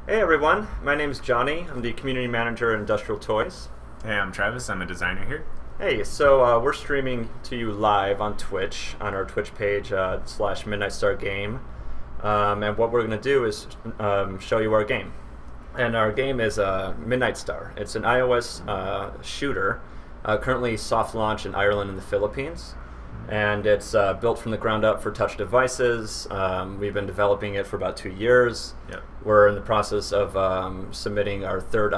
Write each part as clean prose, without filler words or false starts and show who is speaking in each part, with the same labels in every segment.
Speaker 1: Hey everyone, my name is Johnny. I'm the community manager at Industrial Toys.
Speaker 2: Hey, I'm Travis. I'm a designer here.
Speaker 1: Hey, so we're streaming to you live on Twitch, on our Twitch page, slash Midnight Star Game. And what we're going to do is show you our game. And our game is Midnight Star. It's an iOS shooter, currently soft launch in Ireland and the Philippines. And it's built from the ground up for touch devices. We've been developing it for about 2 years.
Speaker 2: Yep.
Speaker 1: We're in the process of submitting our third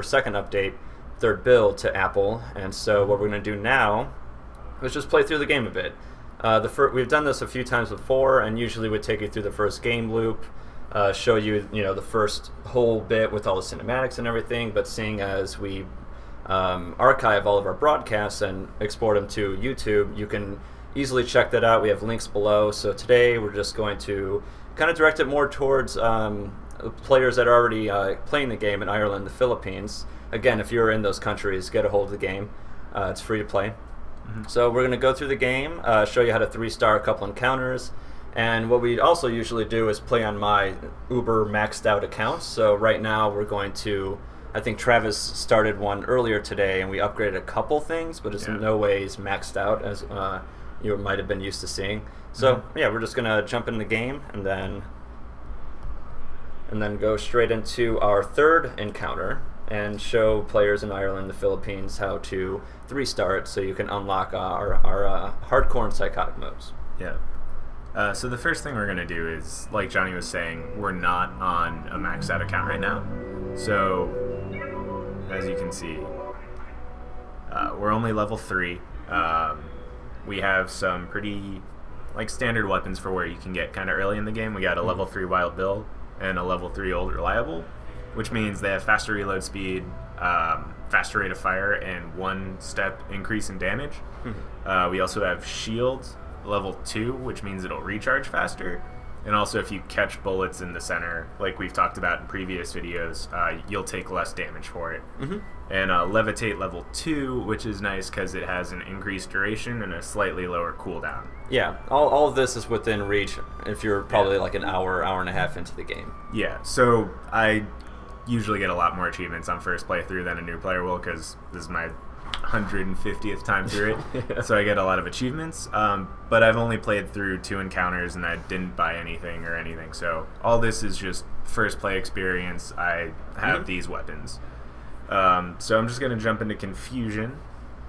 Speaker 1: build to Apple. And so what we're going to do now is just play through the game a bit. We've done this a few times before, and usually we take you through the first game loop, show you the first whole bit with all the cinematics and everything. But seeing as we archive all of our broadcasts and export them to YouTube, you can easily check that out. We have links below. So today we're just going to kind of direct it more towards players that are already playing the game in Ireland, the Philippines. Again, if you're in those countries, get a hold of the game. It's free to play. So we're going to go through the game, show you how to 3-star a couple encounters. And what we also usually do is play on my uber maxed out accounts. So right now we're going to, I think Travis started one earlier today, and we upgraded a couple things, but it's in no ways maxed out as you might have been used to seeing. So yeah, we're just gonna jump in the game and then go straight into our third encounter and show players in Ireland, the Philippines, how to 3-star it so you can unlock our hardcore and psychotic modes.
Speaker 2: Yeah. So the first thing we're going to do is, like Johnny was saying, we're not on a maxed out account right now. So, as you can see, we're only level 3. We have some pretty standard weapons for where you can get kind of early in the game. We got a level 3 wild build and a level 3 old reliable, which means they have faster reload speed, faster rate of fire, and 1-step increase in damage. We also have shields, level 2, which means it'll recharge faster. And also, if you catch bullets in the center, like we've talked about in previous videos, you'll take less damage for it. And Levitate level 2, which is nice because it has an increased duration and a slightly lower cooldown.
Speaker 1: Yeah, all of this is within reach if you're probably like an hour and a half into the game.
Speaker 2: Yeah, so I usually get a lot more achievements on first playthrough than a new player will, because this is my 150th time through it. So I get a lot of achievements, but I've only played through 2 encounters and I didn't buy anything or anything, so all this is just first play experience. I have these weapons, so I'm just going to jump into Confusion.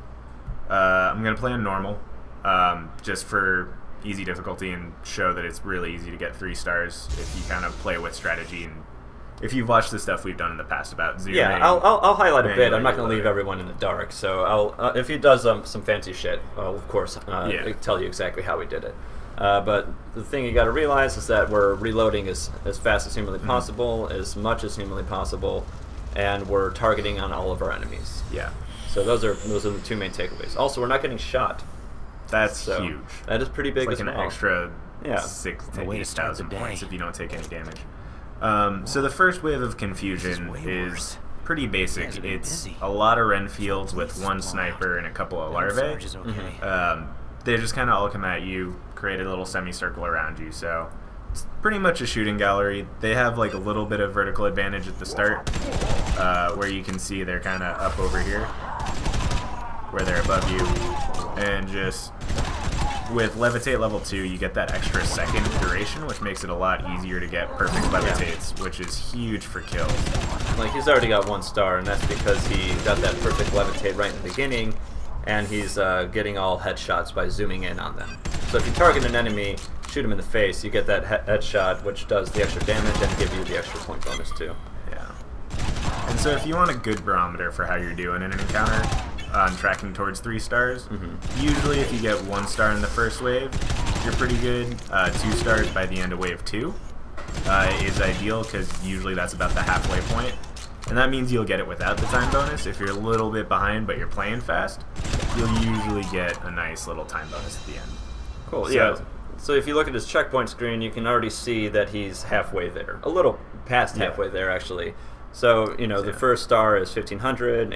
Speaker 2: I'm going to play on normal, just for easy difficulty and show that it's really easy to get 3 stars if you kind of play with strategy, and if you've watched the stuff we've done in the past about zooming.
Speaker 1: Yeah, I'll highlight a bit. I'm not going to leave everyone in the dark. So I'll if he does some fancy shit, I'll of course tell you exactly how we did it. But the thing you got to realize is that we're reloading as fast as humanly possible, as much as humanly possible, and we're targeting on all of our enemies.
Speaker 2: Yeah.
Speaker 1: So those are the 2 main takeaways. Also, we're not getting shot.
Speaker 2: That's huge.
Speaker 1: That is pretty big.
Speaker 2: It's like
Speaker 1: as
Speaker 2: an
Speaker 1: well.
Speaker 2: extra 6,000 to 8,000 points if you don't take any damage. So the first wave of Confusion is pretty basic. It's a lot of Renfields with 1 sniper and a couple of larvae. They just kind of all come at you, create a little semicircle around you. So it's pretty much a shooting gallery. They have like a little bit of vertical advantage at the start, where you can see they're kind of up over here, where they're above you, and just with Levitate level 2, you get that extra second duration, which makes it a lot easier to get perfect levitates, which is huge for kills.
Speaker 1: Like, he's already got 1 star, and that's because he got that perfect levitate right in the beginning, and he's getting all headshots by zooming in on them. So if you target an enemy, shoot him in the face, you get that headshot, which does the extra damage and give you the extra point bonus too.
Speaker 2: Yeah. And so if you want a good barometer for how you're doing in an encounter, on tracking towards 3 stars. Usually if you get 1 star in the first wave, you're pretty good. 2 stars by the end of wave 2 is ideal, because usually that's about the halfway point. And that means you'll get it without the time bonus. If you're a little bit behind but you're playing fast, you'll usually get a nice little time bonus at the end.
Speaker 1: Cool, so, yeah. So if you look at his checkpoint screen, you can already see that he's halfway there. A little past halfway there, actually. So, the first star is 1,500,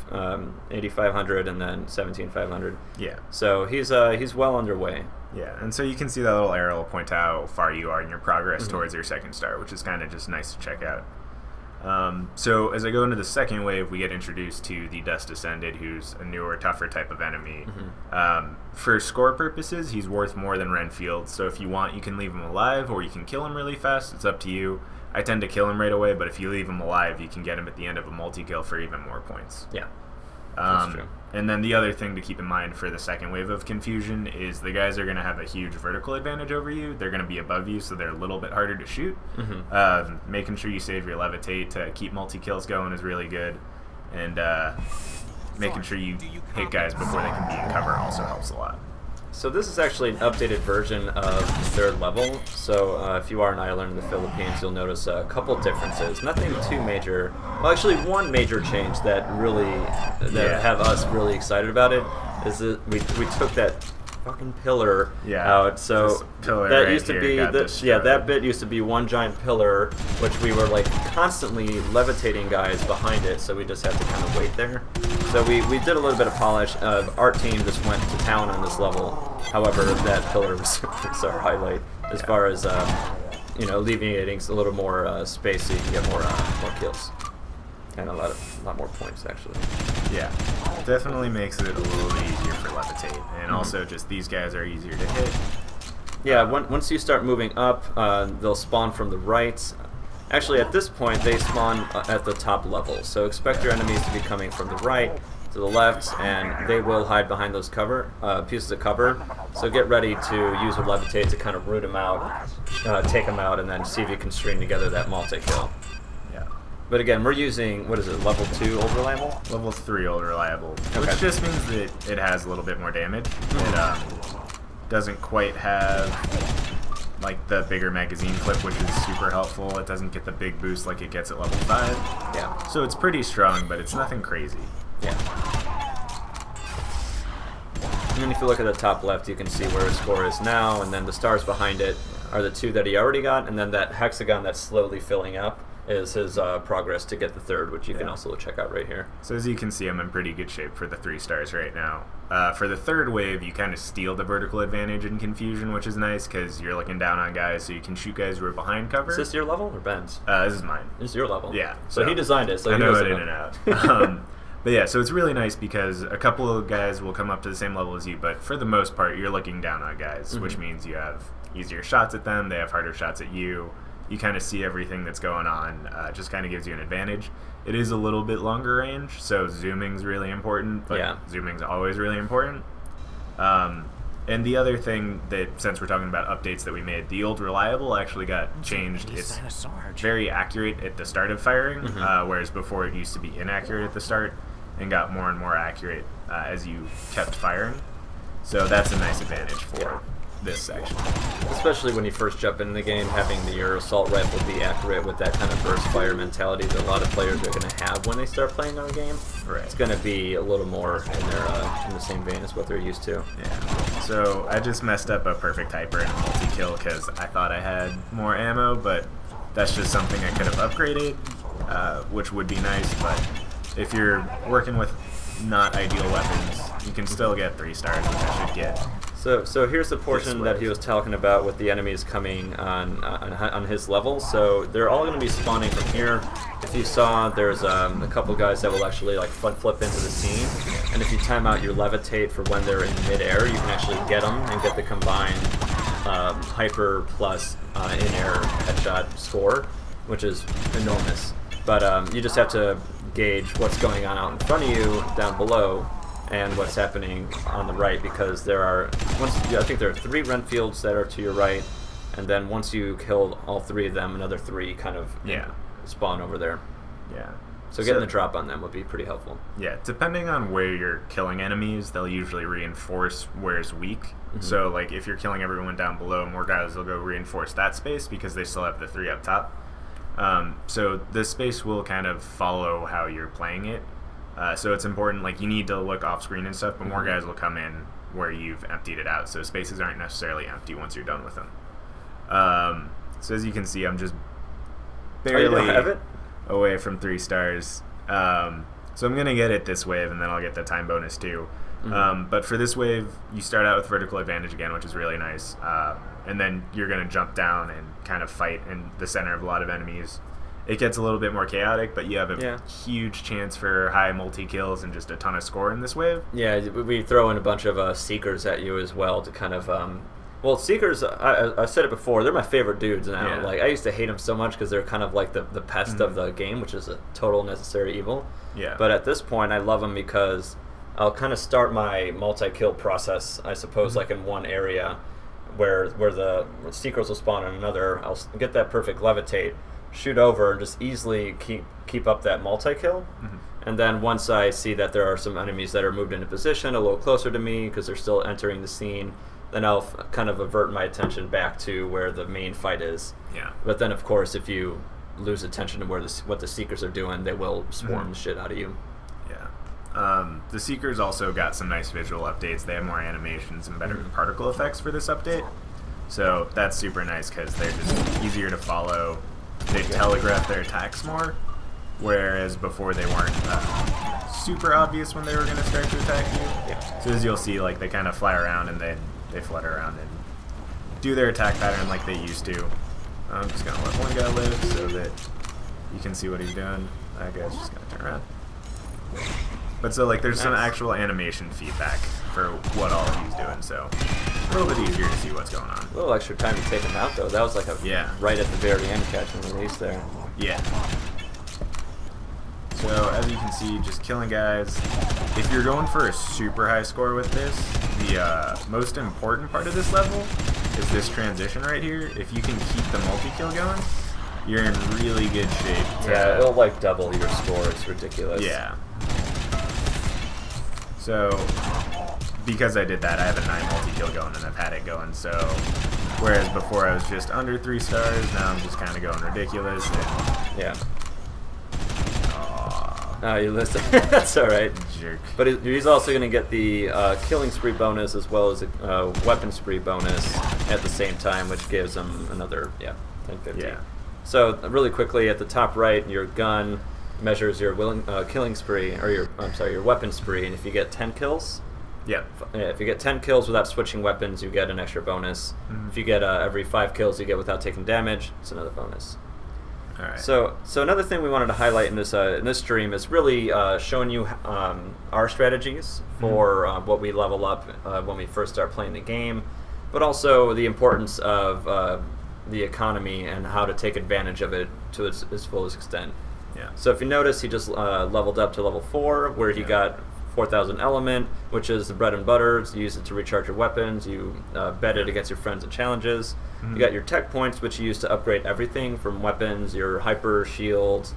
Speaker 1: 8,500, and then 17,500.
Speaker 2: Yeah.
Speaker 1: So he's well underway.
Speaker 2: Yeah, and so you can see that little arrow will point out how far you are in your progress towards your 2nd star, which is kind of just nice to check out. So as I go into the second wave, we get introduced to the Dust Descended, who's a newer, tougher type of enemy. For score purposes, he's worth more than Renfield, so if you want, you can leave him alive, or you can kill him really fast. It's up to you. I tend to kill him right away, but if you leave him alive, you can get him at the end of a multi-kill for even more points.
Speaker 1: Yeah, that's true.
Speaker 2: And then the other thing to keep in mind for the second wave of Confusion is the guys are going to have a huge vertical advantage over you. They're going to be above you, so they're a little bit harder to shoot. Making sure you save your Levitate to keep multi-kills going is really good. And making sure you hit guys before they can be in cover also helps a lot.
Speaker 1: So this is actually an updated version of the 3rd level. So if you are in Ireland and the Philippines, you'll notice a couple differences. Nothing too major. Well, actually, one major change that really have us really excited about it is that we took that fucking pillar out. So
Speaker 2: pillar
Speaker 1: that
Speaker 2: right
Speaker 1: used to be that bit used to be one giant pillar, which we were like constantly levitating guys behind it. So we just had to kind of wait there. So we did a little bit of polish. Our team just went to town on this level. However, that pillar was our highlight as far as alleviating a little more space so you can get more kills and a lot more points actually.
Speaker 2: Yeah, definitely makes it a little easier for Levitate, and also just these guys are easier to hit.
Speaker 1: Yeah, once you start moving up, they'll spawn from the right. Actually, at this point, they spawn at the top level, so expect your enemies to be coming from the right to the left, and they will hide behind those pieces of cover. So get ready to use your Levitate to kind of root them out, take them out, and then see if you can string together that multi-kill.
Speaker 2: Yeah.
Speaker 1: But again, we're using, what is it, level 2 old reliable?
Speaker 2: Level 3 old reliable, which just means that it has a little bit more damage. It doesn't quite have like the bigger magazine clip, which is super helpful. It doesn't get the big boost like it gets at level 5.
Speaker 1: Yeah.
Speaker 2: So it's pretty strong, but it's nothing crazy.
Speaker 1: Yeah. And then if you look at the top left, you can see where his score is now, and then the stars behind it are the 2 that he already got, and then that hexagon that's slowly filling up is his progress to get the 3rd, which you can also check out right here.
Speaker 2: So as you can see, I'm in pretty good shape for the 3 stars right now. For the 3rd wave, you kind of steal the vertical advantage in Confusion, which is nice because you're looking down on guys, so you can shoot guys who are behind cover.
Speaker 1: Is this your level or Ben's?
Speaker 2: This is mine.
Speaker 1: This is your level?
Speaker 2: Yeah.
Speaker 1: So he designed it, so
Speaker 2: I
Speaker 1: he
Speaker 2: know
Speaker 1: knows
Speaker 2: it in and out. But yeah, so it's really nice because a couple of guys will come up to the same level as you, but for the most part, you're looking down on guys, which means you have easier shots at them, they have harder shots at you. You kind of see everything that's going on, just kind of gives you an advantage. It is a little bit longer range, so zooming's really important, but zooming's always really important. And the other thing that, since we're talking about updates that we made, the old reliable actually got changed. It's very accurate at the start of firing, whereas before it used to be inaccurate at the start and got more and more accurate as you kept firing. So that's a nice advantage for this section.
Speaker 1: Especially when you first jump into the game, having your assault rifle be accurate with that kind of burst fire mentality that a lot of players are going to have when they start playing our game.
Speaker 2: Right.
Speaker 1: It's going to be a little more in the same vein as what they're used to.
Speaker 2: Yeah. So I just messed up a perfect hyper and a multi-kill because I thought I had more ammo, but that's just something I could have upgraded, which would be nice, but if you're working with not ideal weapons, you can still get 3 stars, which I should get.
Speaker 1: So here's the portion that he was talking about with the enemies coming on his level. So they're all going to be spawning from here. If you saw, there's a couple guys that will actually like front flip into the scene, and if you time out your levitate for when they're in midair, you can actually get them and get the combined hyper plus in-air headshot score, which is enormous. But you just have to gauge what's going on out in front of you down below and what's happening on the right, because there are, I think there are 3 Renfields that are to your right, and then once you killed all 3 of them, another 3 kind of spawn over there.
Speaker 2: Yeah.
Speaker 1: So getting the drop on them would be pretty helpful.
Speaker 2: Yeah, depending on where you're killing enemies, they'll usually reinforce where's weak. So like if you're killing everyone down below, more guys will go reinforce that space because they still have the 3 up top. So this space will kind of follow how you're playing it. So it's important, like you need to look off screen and stuff, but more guys will come in where you've emptied it out. So spaces aren't necessarily empty once you're done with them. So as you can see, I'm just barely away from 3 stars. So I'm going to get it this wave, and then I'll get the time bonus too. But for this wave, you start out with vertical advantage again, which is really nice. And then you're going to jump down and kind of fight in the center of a lot of enemies. it gets a little bit more chaotic, but you have a
Speaker 1: Yeah.
Speaker 2: huge chance for high multi-kills and just a ton of score in this wave.
Speaker 1: Yeah, we throw in a bunch of Seekers at you as well to kind of... well, Seekers, I said it before, they're my favorite dudes now.
Speaker 2: Yeah.
Speaker 1: Like, I used to hate them so much because they're kind of like the pest of the game, which is a total necessary evil.
Speaker 2: Yeah.
Speaker 1: But at this point, I love them because I'll kind of start my multi-kill process, I suppose, like in one area where the Seekers will spawn in another. I'll get that perfect levitate, shoot over, and just easily keep up that multi-kill. And then once I see that there are some enemies that are moved into position a little closer to me because they're still entering the scene, then I'll kind of avert my attention back to where the main fight is.
Speaker 2: Yeah.
Speaker 1: But then, of course, if you lose attention to what the Seekers are doing, they will swarm the shit out of you.
Speaker 2: Yeah. The Seekers also got some nice visual updates. They have more animations and better particle effects for this update. So that's super nice because they're just easier to follow. They telegraph their attacks more, whereas before they weren't super obvious when they were going to start to attack you.
Speaker 1: Yeah.
Speaker 2: So as you'll see, like they kind of fly around and then they flutter around and do their attack pattern like they used to. I'm just going to let one guy live so that you can see what he's doing. That guy's just going to turn around. But so like there's some actual animation feedback for what all he's doing, so a little bit easier to see what's going on.
Speaker 1: A little extra time to take him out, though. That was like right at the very end catch and release there.
Speaker 2: Yeah. So as you can see, just killing guys. If you're going for a super high score with this, the most important part of this level is this transition right here. If you can keep the multi-kill going, you're in really good shape.
Speaker 1: Yeah, it'll like double your score. It's ridiculous.
Speaker 2: Yeah. So because I did that, I have a 9 multi-kill going and I've had it going. So whereas before I was just under 3 stars, now I'm just kind of going ridiculous. And
Speaker 1: yeah. Oh, you listed. That's all right.
Speaker 2: Jerk.
Speaker 1: But he's also going to get the killing spree bonus as well as a weapon spree bonus at the same time, which gives him another 1050.
Speaker 2: Yeah.
Speaker 1: So really quickly, at the top right, your gun measures your killing spree, or your weapon spree, and if you get 10 kills, if you get 10 kills without switching weapons, you get an extra bonus. If you get every 5 kills you get without taking damage, it's another bonus.
Speaker 2: All right.
Speaker 1: So another thing we wanted to highlight in this stream is really showing you our strategies for what we level up when we first start playing the game, but also the importance of the economy and how to take advantage of it to its fullest extent.
Speaker 2: Yeah.
Speaker 1: So if you notice, he just leveled up to level 4, where he got 4,000 element, which is the bread and butter. You use it to recharge your weapons. You bet it against your friends in challenges. You got your tech points, which you use to upgrade everything from weapons, your hyper shields,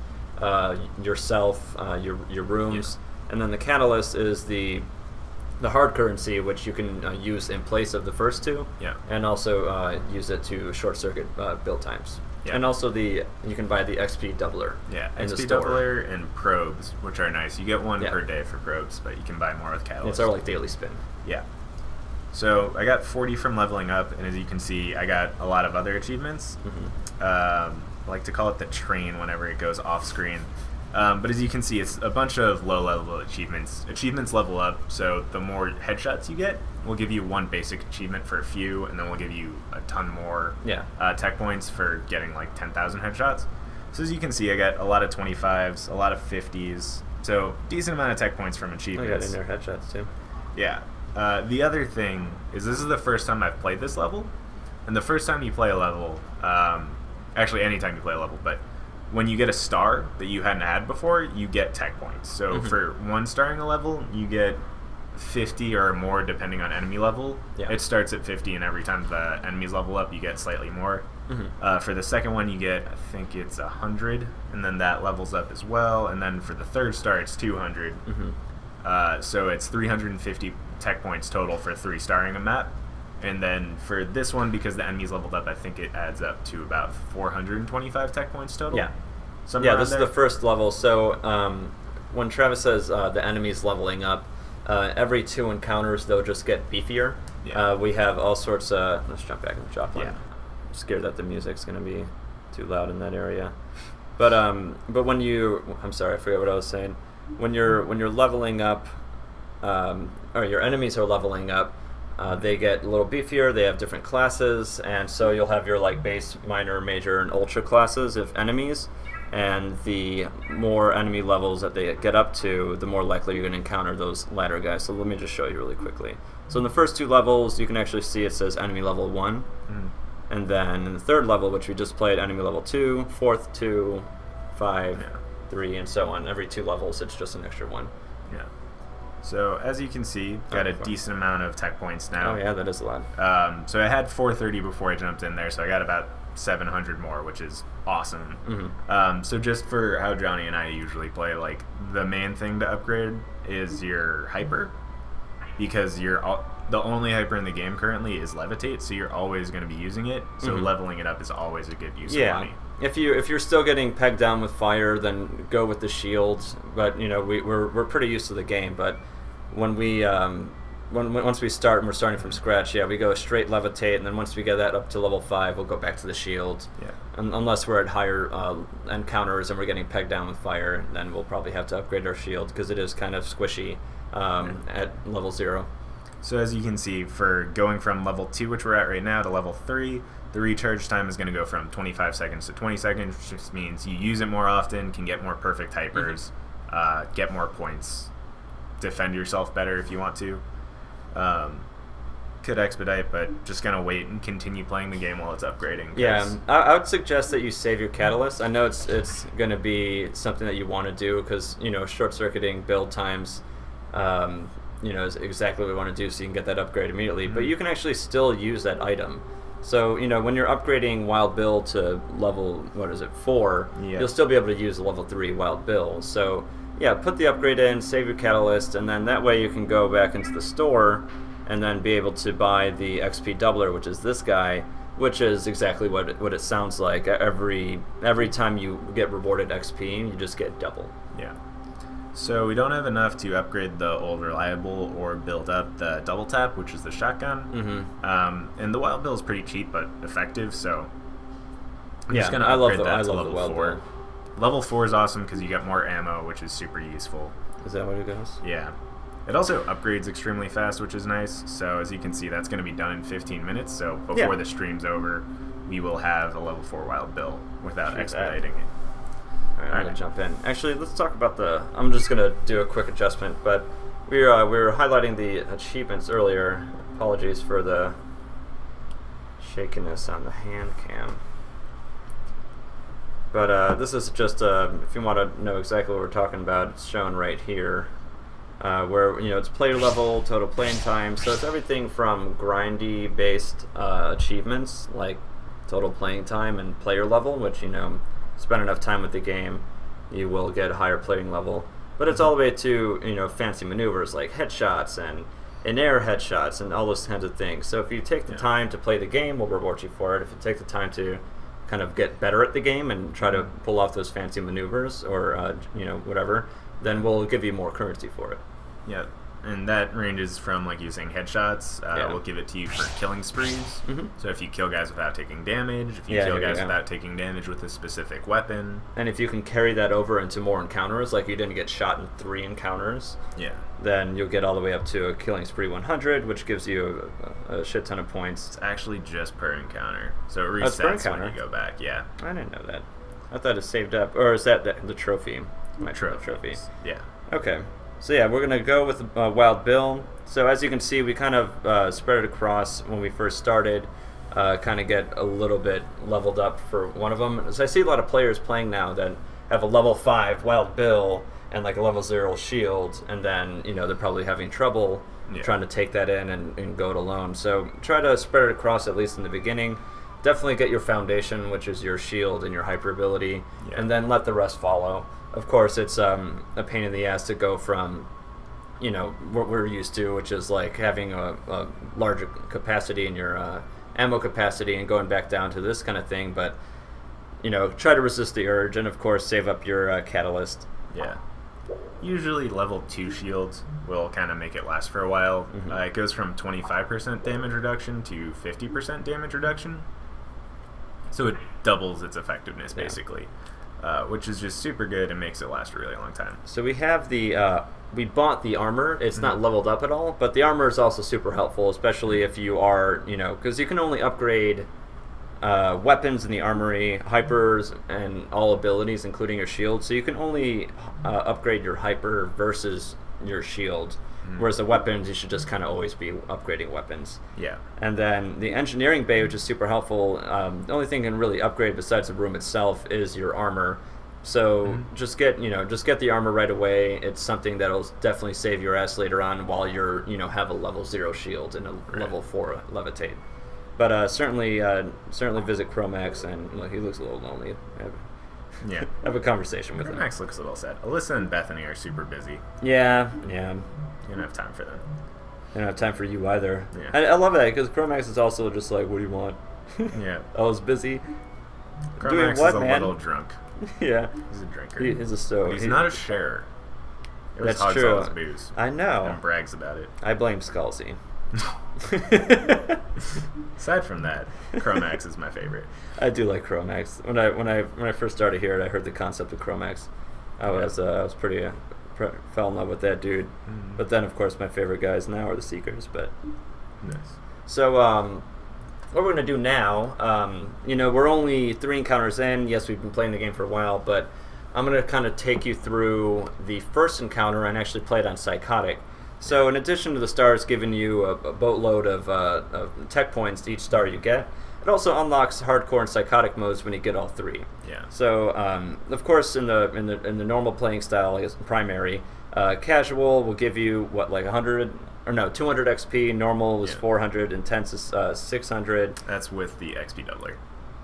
Speaker 1: yourself, your rooms, and then the catalyst is the hard currency, which you can use in place of the first two, and also use it to short circuit build times. And also you can buy the XP doubler.
Speaker 2: Yeah,
Speaker 1: in
Speaker 2: XP
Speaker 1: the store.
Speaker 2: doubler and probes, which are nice. You get one per day for probes, but you can buy more with catalyst.
Speaker 1: It's our like daily spin.
Speaker 2: Yeah. So I got 40 from leveling up, and as you can see, I got a lot of other achievements. I like to call it the train whenever it goes off screen. But as you can see, it's a bunch of low-level achievements. Achievements level up, so the more headshots you get, we'll give you one basic achievement for a few, and then we'll give you a ton more tech points for getting like 10,000 headshots. So as you can see, I got a lot of 25s, a lot of 50s, so decent amount of tech points from achievements.
Speaker 1: I got in there headshots too.
Speaker 2: Yeah. The other thing is this is the first time I've played this level, and the first time you play a level, actually anytime you play a level, but when you get a star that you hadn't had before, you get tech points. So for 1 starring a level, you get 50 or more depending on enemy level. It starts at 50, and every time the enemies level up, you get slightly more. For the second one, you get, I think it's 100, and then that levels up as well. And then for the third star, it's 200. So it's 350 tech points total for 3 starring a map. And then for this one, because the enemies leveled up, I think it adds up to about 425 tech points total.
Speaker 1: This is the first level. So when Travis says the enemies leveling up, every 2 encounters they'll just get beefier. We have all sorts of... Let's jump back in the shop line. I'm scared that the music's going to be too loud in that area. But when you... I'm sorry, I forget what I was saying. When you're leveling up, or your enemies are leveling up, they get a little beefier. They have different classes, and so you'll have your like base, minor, major, and ultra classes of enemies. and the more enemy levels that they get up to, the more likely you're going to encounter those ladder guys. So let me just show you really quickly. So in the first 2 levels, you can actually see it says enemy level 1. And then in the 3rd level, which we just played, enemy level 2, 4th 2, 5, 3, and so on. Every 2 levels, it's just an extra 1.
Speaker 2: Yeah. So as you can see, got a decent amount of tech points now.
Speaker 1: Oh yeah, that is a lot.
Speaker 2: So I had 430 before I jumped in there, so I got about 700 more, which is awesome. So just for how Johnny and I usually play, like, the main thing to upgrade is your hyper, because the only hyper in the game currently is levitate, so you're always going to be using it. So leveling it up is always a good use of money.
Speaker 1: If you're still getting pegged down with fire, then go with the shields. But you know we're pretty used to the game. But when once we start and we're starting from scratch, we go straight levitate, and then once we get that up to level 5, we'll go back to the shield. Unless we're at higher encounters and we're getting pegged down with fire, then we'll probably have to upgrade our shield because it is kind of squishy at level 0.
Speaker 2: So as you can see, for going from level 2, which we're at right now, to level 3, the recharge time is going to go from 25 seconds to 20 seconds, which just means you use it more often, can get more perfect hypers, get more points, defend yourself better if you want to. Could expedite, but just going to wait and continue playing the game while it's upgrading.
Speaker 1: Yeah, I would suggest that you save your catalyst. I know it's going to be something that you want to do because, you know, short-circuiting build times you know, is exactly what we want to do, so you can get that upgrade immediately. But you can actually still use that item. So, you know, when you're upgrading Wild Bill to level, 4, you'll still be able to use the level 3 Wild Bill. So, yeah, put the upgrade in, save your catalyst, and then that way you can go back into the store and then be able to buy the XP doubler, which is this guy, which is exactly what it sounds like. Every time you get rewarded XP, you just get double.
Speaker 2: Yeah. So we don't have enough to upgrade the old reliable or build up the double tap, which is the shotgun. And the Wild Bill is pretty cheap but effective, so I'm just gonna upgrade that to level 4. Level 4 is awesome because you get more ammo, which is super useful.
Speaker 1: Is that what it goes?
Speaker 2: Yeah. It also upgrades extremely fast, which is nice. So as you can see, that's going to be done in 15 minutes. So before the stream's over, we will have a level 4 Wild Bill without expediting it.
Speaker 1: Alright, I'm going to jump in. Actually, let's talk about I'm just going to do a quick adjustment, but we were highlighting the achievements earlier. Apologies for the shakiness on the hand cam. But this is just, if you want to know exactly what we're talking about, it's shown right here. Where, you know, it's player level, total playing time, so it's everything from grindy based achievements like total playing time and player level, which, you know, spend enough time with the game, you will get a higher playing level. But it's all the way to, you know, fancy maneuvers like headshots and in-air headshots and all those kinds of things. So if you take the time to play the game, we'll reward you for it. If you take the time to kind of get better at the game and try to pull off those fancy maneuvers or, you know, whatever, then we'll give you more currency for it.
Speaker 2: Yeah, and that ranges from, like, using headshots. We'll give it to you for killing sprees. So if you kill guys without taking damage, if you kill guys without taking damage with a specific weapon. And
Speaker 1: if you can carry that over into more encounters, like you didn't get shot in 3 encounters, then you'll get all the way up to a killing spree 100, which gives you a shit ton of points.
Speaker 2: It's actually just per encounter, so it resets when you go back. Yeah,
Speaker 1: I didn't know that. I thought it saved up, or is that the trophy?
Speaker 2: Trophy. Yeah.
Speaker 1: Okay. So yeah, we're going to go with Wild Bill. So as you can see, we kind of spread it across when we first started, kind of get a little bit leveled up for one of them. So I see a lot of players playing now that have a level 5 Wild Bill and like a level 0 shield, and then, you know, they're probably having trouble trying to take that in and go it alone. So try to spread it across at least in the beginning. Definitely get your foundation, which is your shield and your hyper ability, and then let the rest follow. Of course, it's a pain in the ass to go from, you know, what we're used to, which is like having a larger capacity in your ammo capacity and going back down to this kind of thing. But, you know, try to resist the urge, and of course, save up your catalyst.
Speaker 2: Yeah. Usually level 2 shields will kind of make it last for a while. It goes from 25% damage reduction to 50% damage reduction. So it doubles its effectiveness, basically. Which is just super good and makes it last a really long time.
Speaker 1: So we have we bought the armor. It's not leveled up at all, but the armor is also super helpful, especially if you are, you know, because you can only upgrade weapons in the armory, hypers, and all abilities, including your shield. So you can only upgrade your hyper versus your shield, whereas the weapons, you should just kind of always be upgrading weapons.
Speaker 2: Yeah.
Speaker 1: And then the engineering bay, which is super helpful. The only thing you can really upgrade besides the room itself is your armor. So just get the armor right away. It's something that'll definitely save your ass later on while you're have a level 0 shield and a level 4 levitate. But certainly visit Chromax, and look, he looks a little lonely. Have a conversation with him.
Speaker 2: Chromax looks a little sad. Alyssa and Bethany are super busy.
Speaker 1: Yeah.
Speaker 2: You don't have time for them.
Speaker 1: I don't have time for you either.
Speaker 2: Yeah.
Speaker 1: I love that because Chromax is also just like, what do you want?
Speaker 2: Yeah.
Speaker 1: I was busy.
Speaker 2: Chromax
Speaker 1: Doing what,
Speaker 2: is a
Speaker 1: man?
Speaker 2: little drunk.
Speaker 1: Yeah.
Speaker 2: He's a drinker.
Speaker 1: He's a stoic.
Speaker 2: But he's not a sharer. He always
Speaker 1: That's
Speaker 2: hogs
Speaker 1: true.
Speaker 2: all his booze.
Speaker 1: I know.
Speaker 2: And brags about it.
Speaker 1: I blame Scalzi.
Speaker 2: Aside from that, Chromax is my favorite.
Speaker 1: I do like Chromax. When I first started here, I heard the concept of Chromax. I was pretty fell in love with that dude. But then, of course, my favorite guys now are the Seekers. But
Speaker 2: Nice.
Speaker 1: so what we're gonna do now, we're only 3 encounters in. Yes, we've been playing the game for a while, but I'm gonna kind of take you through the first encounter and actually play it on Psychotic. So in addition to the stars giving you a boatload of tech points each star you get, it also unlocks hardcore and psychotic modes when you get all 3.
Speaker 2: Yeah.
Speaker 1: So of course in the normal playing style, I guess primary, casual will give you what, like 200 XP. Normal is 400. Intense is 600.
Speaker 2: That's with the XP doubler.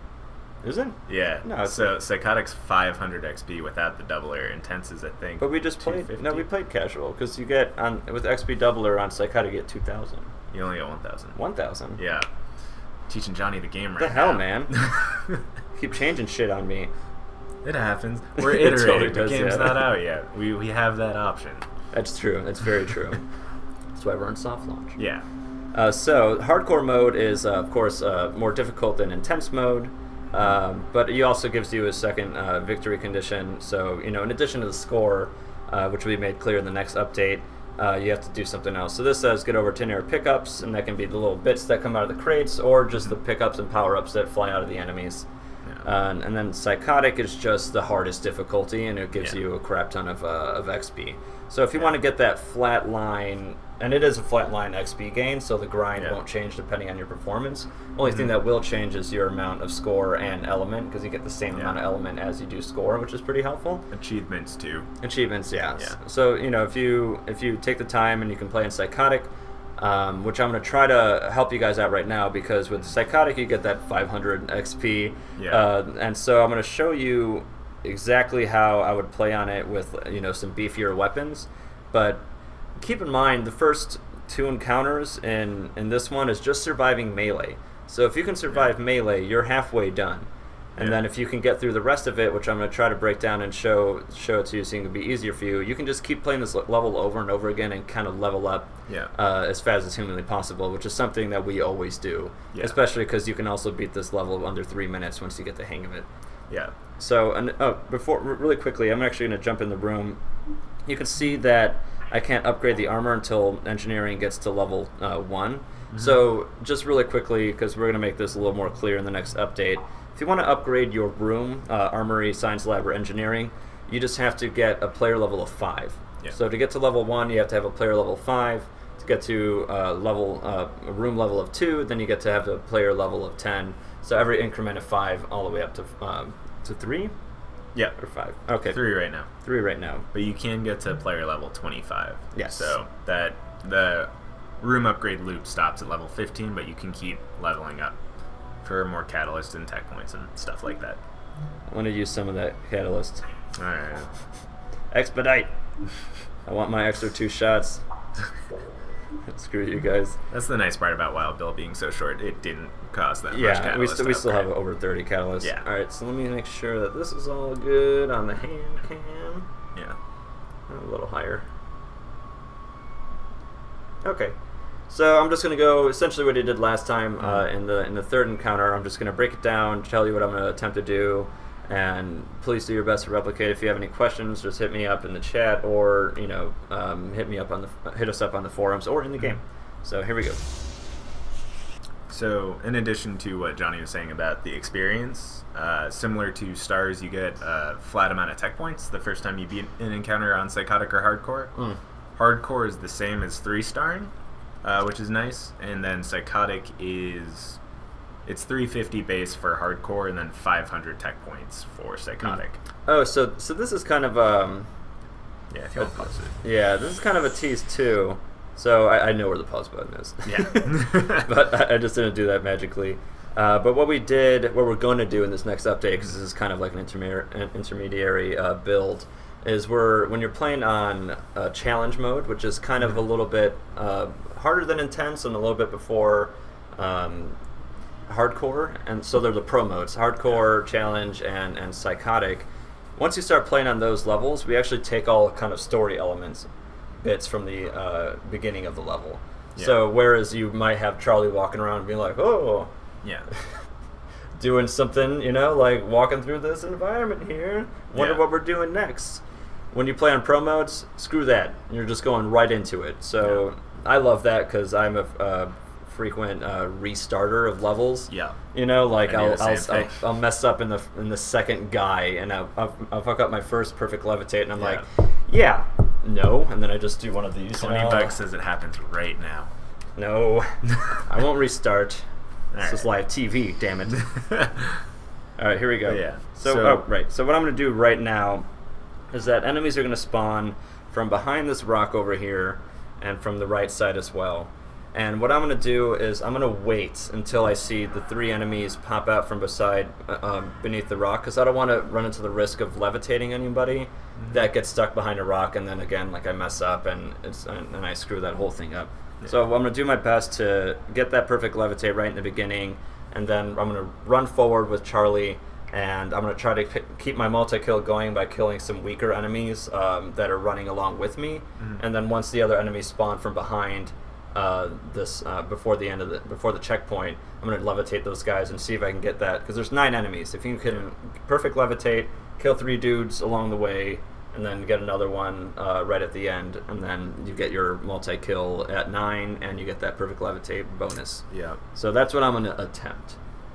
Speaker 1: Is it?
Speaker 2: Yeah.
Speaker 1: No.
Speaker 2: So Psychotic's 500 XP without the doubler. Intense is, I think.
Speaker 1: But we just played. No, we played casual because you get with XP doubler on Psychotic, you get 2,000.
Speaker 2: You only get 1,000.
Speaker 1: 1,000.
Speaker 2: Yeah. Teaching Johnny the game right
Speaker 1: now. The hell,
Speaker 2: now.
Speaker 1: Man. Keep changing shit on me.
Speaker 2: It happens. We're iterating.
Speaker 1: Totally
Speaker 2: the
Speaker 1: does,
Speaker 2: game's
Speaker 1: yeah.
Speaker 2: not out yet. We have that option.
Speaker 1: That's true. That's very true. That's why we're on soft launch.
Speaker 2: Yeah.
Speaker 1: So hardcore mode is of course more difficult than intense mode. But it also gives you a second victory condition. So, in addition to the score, which we made clear in the next update, you have to do something else. So this says get over 10 air pickups, and that can be the little bits that come out of the crates, or just the pickups and power-ups that fly out of the enemies. Yeah. And then Psychotic is just the hardest difficulty, and it gives you a crap ton of XP. So if you want to get that flat line, and it is a flat line XP gain, so the grind won't change depending on your performance. Only thing that will change is your amount of score and element, because you get the same amount of element as you do score, which is pretty helpful.
Speaker 2: Achievements too.
Speaker 1: Achievements, yeah. So if you take the time and you can play in Psychotic, which I'm going to try to help you guys out right now, because with Psychotic you get that 500 XP, and so I'm going to show you exactly how I would play on it with some beefier weapons. But keep in mind the first 2 encounters in this one is just surviving melee. So if you can survive melee, you're halfway done. And then if you can get through the rest of it, which I'm going to try to break down and show it to you so it can be easier for you, you can just keep playing this level over and over again and kind of level up as fast as humanly possible, which is something that we always do, especially because you can also beat this level under 3 minutes once you get the hang of it.
Speaker 2: Yeah.
Speaker 1: So, really quickly, I'm actually going to jump in the room. You can see that I can't upgrade the armor until engineering gets to level 1. So, just really quickly, because we're going to make this a little more clear in the next update, if you want to upgrade your room, Armory, Science Lab, or Engineering, you just have to get a player level of 5. Yeah. So to get to level 1, you have to have a player level 5. To get to a room level of 2, then you get to have a player level of 10. So every increment of 5 all the way up to 3?
Speaker 2: Yeah.
Speaker 1: Or 5? Okay.
Speaker 2: 3 right now.
Speaker 1: 3 right now.
Speaker 2: But you can get to player level 25.
Speaker 1: Yes.
Speaker 2: So that the room upgrade loop stops at level 15, but you can keep leveling up for more catalyst and tech points and stuff like that.
Speaker 1: I want to use some of that catalyst.
Speaker 2: Alright.
Speaker 1: Expedite! I want my extra 2 shots. Screw you guys.
Speaker 2: That's the nice part about Wild Bill being so short. It didn't cost that much catalyst.
Speaker 1: Yeah, we still have over 30 catalysts.
Speaker 2: Yeah.
Speaker 1: Alright, so let me make sure that this is all good on the hand cam.
Speaker 2: Yeah.
Speaker 1: A little higher. Okay. So I'm just going to go essentially what I did last time in the third encounter. I'm just going to break it down, tell you what I'm going to attempt to do, and please do your best to replicate. If you have any questions, just hit me up in the chat, or hit us up on the forums or in the game. So here we go.
Speaker 2: So, in addition to what Johnny was saying about the experience, similar to Stars, you get a flat amount of tech points the first time you beat an encounter on Psychotic or Hardcore. Hardcore is the same as 3-starring, which is nice, and then Psychotic is... It's 350 base for Hardcore, and then 500 tech points for Psychotic.
Speaker 1: Oh, so this is kind of
Speaker 2: yeah, if you want to pause it.
Speaker 1: Yeah, this is kind of a tease too. So I know where the pause button is.
Speaker 2: Yeah.
Speaker 1: But I just didn't do that magically. But what we're going to do in this next update, because this is kind of like an intermediary build, is when you're playing on challenge mode, which is kind of a little bit harder than intense and a little bit before hardcore, and so they're the pro modes: hardcore, challenge, and psychotic. Once you start playing on those levels, we actually take all kind of story elements, bits from the beginning of the level. Yeah. So whereas you might have Charlie walking around and being like, oh,
Speaker 2: yeah,
Speaker 1: doing something, you know, like walking through this environment here, wonder what we're doing next. When you play on pro modes, screw that. You're just going right into it. So I love that because I'm a frequent restarter of levels. Yeah, you know, like I'll mess up in the second guy, and I'll fuck up my first perfect levitate, and I'm like, yeah, no, and then I just do one of these.
Speaker 2: Tony Buck says it happens right now.
Speaker 1: No, I won't restart. This is live TV, damn it. All right, here we go.
Speaker 2: Yeah.
Speaker 1: So what I'm going to do right now is that enemies are going to spawn from behind this rock over here and from the right side as well. And what I'm going to do is I'm going to wait until I see the 3 enemies pop out from beneath the rock, because I don't want to run into the risk of levitating anybody that gets stuck behind a rock, and then again, like, I mess up and I screw that whole thing up. Yeah. So I'm going to do my best to get that perfect levitate right in the beginning, and then I'm going to run forward with Charlie, and I'm going to try to keep my multi-kill going by killing some weaker enemies that are running along with me. And then once the other enemies spawn from behind before the checkpoint, I'm going to levitate those guys and see if I can get that, because there's 9 enemies. If you can perfect levitate, kill 3 dudes along the way, and then get another one right at the end, and then you get your multi-kill at 9, and you get that perfect levitate bonus. Yeah. So that's what I'm going to attempt.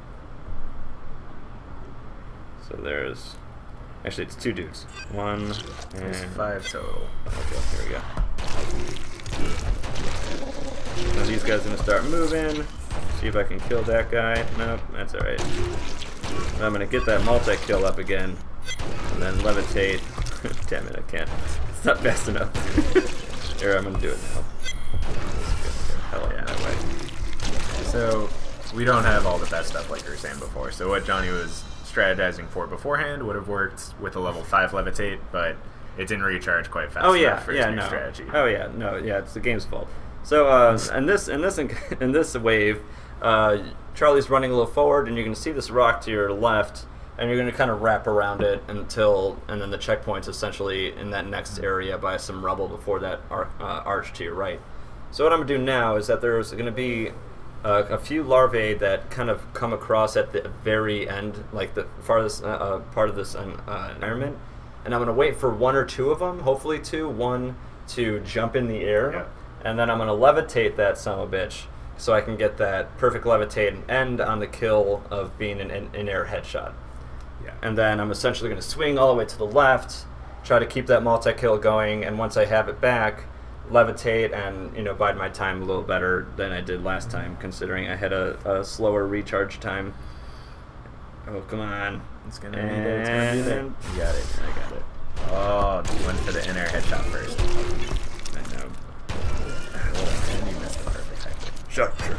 Speaker 1: So there's... Actually, it's 2 dudes. 1 and...
Speaker 2: There's 5 total.
Speaker 1: Okay, here we go. Now these guys are going to start moving. See if I can kill that guy. Nope, that's alright. I'm going to get that multi-kill up again. And then levitate. Damn it, I can't. It's not fast enough. Here, I'm going to do it now. Hell yeah, that way.
Speaker 2: So, we don't have all the best stuff like you were saying before. So what Johnny was strategizing for beforehand would have worked with a level 5 levitate, but it didn't recharge quite fast enough for his new strategy.
Speaker 1: Oh yeah, no, yeah, it's the game's fault. So in this wave, Charlie's running a little forward, and you can see this rock to your left, and you're going to kind of wrap around it and then the checkpoint's essentially in that next area by some rubble before that arch to your right. So what I'm going to do now is that there's going to be a few larvae that kind of come across at the very end, like the farthest part of this environment, and I'm going to wait for 1 or 2 of them, hopefully 2, 1 to jump in the air, and then I'm going to levitate that son of a bitch so I can get that perfect levitate and end on the kill of being an in-air headshot. Yeah. And then I'm essentially going to swing all the way to the left, try to keep that multi-kill going, and once I have it back, levitate and, you know, bide my time a little better than I did last time, considering I had a slower recharge time. Oh, come on.
Speaker 2: It's going to be there. It's going to be there. You got it. I got it. Oh, you went for the in-air headshot first.
Speaker 1: I know.
Speaker 2: Oh, and you missed the perfect headshot.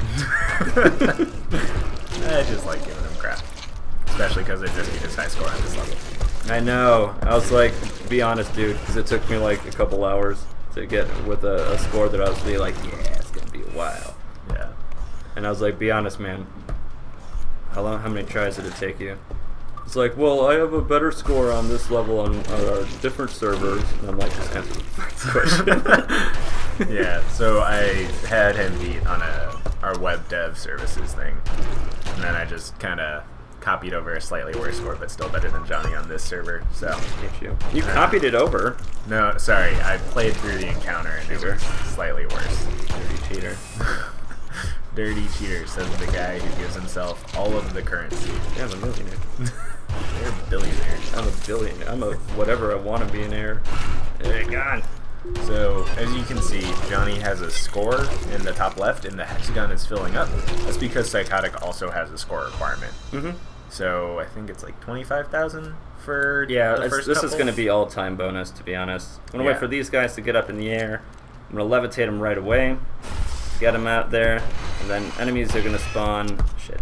Speaker 1: Sure.
Speaker 2: I just like giving him crap. Especially because they just beat his high score on this level.
Speaker 1: I know. I was like, be honest, dude, because it took me like a couple hours to get with a score that I was really like, yeah, it's going to be a while.
Speaker 2: Yeah.
Speaker 1: And I was like, be honest, man. How many tries did it take you? It's like, well, I have a better score on this level on different servers. And I'm like, just answer the question.
Speaker 2: Yeah, so I had him beat on our web dev services thing. And then I just kind of copied over a slightly worse score, but still better than Johnny on this server. So
Speaker 1: you copied it over?
Speaker 2: No, sorry. I played through the encounter and it was slightly worse.
Speaker 1: Dirty cheater.
Speaker 2: Dirty cheater, says the guy who gives himself all of the currency.
Speaker 1: Yeah, I'm a millionaire.
Speaker 2: They're billionaires.
Speaker 1: I'm a billionaire. I'm a whatever I want to be an heir. Hey, God.
Speaker 2: So, as you can see, Johnny has a score in the top left, and the hexagon is filling up. That's because Psychotic also has a score requirement. So, I think it's like 25,000 for the first
Speaker 1: this
Speaker 2: couple.
Speaker 1: is going to be all-time bonus, to be honest. I'm going to wait for these guys to get up in the air. I'm going to levitate them right away, get them out there, and then enemies are going to spawn. Shit.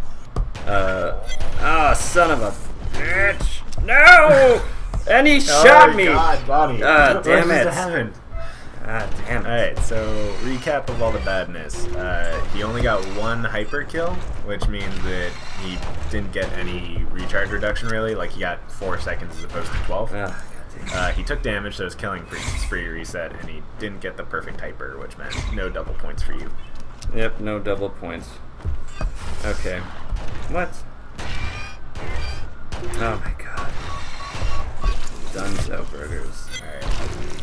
Speaker 1: Son of a bitch! No! And he shot me!
Speaker 2: God, Bonnie.
Speaker 1: Damn it.
Speaker 2: Happened?
Speaker 1: Damn it.
Speaker 2: Alright, so recap of all the badness. He only got 1 hyper kill, which means that he didn't get any recharge reduction really. Like he got 4 seconds as opposed to 12. He took damage, so his killing spree reset, and he didn't get the perfect hyper, which meant no double points for you.
Speaker 1: Yep, no double points. Okay. What? Oh my god. Dunzo burgers.
Speaker 2: Alright.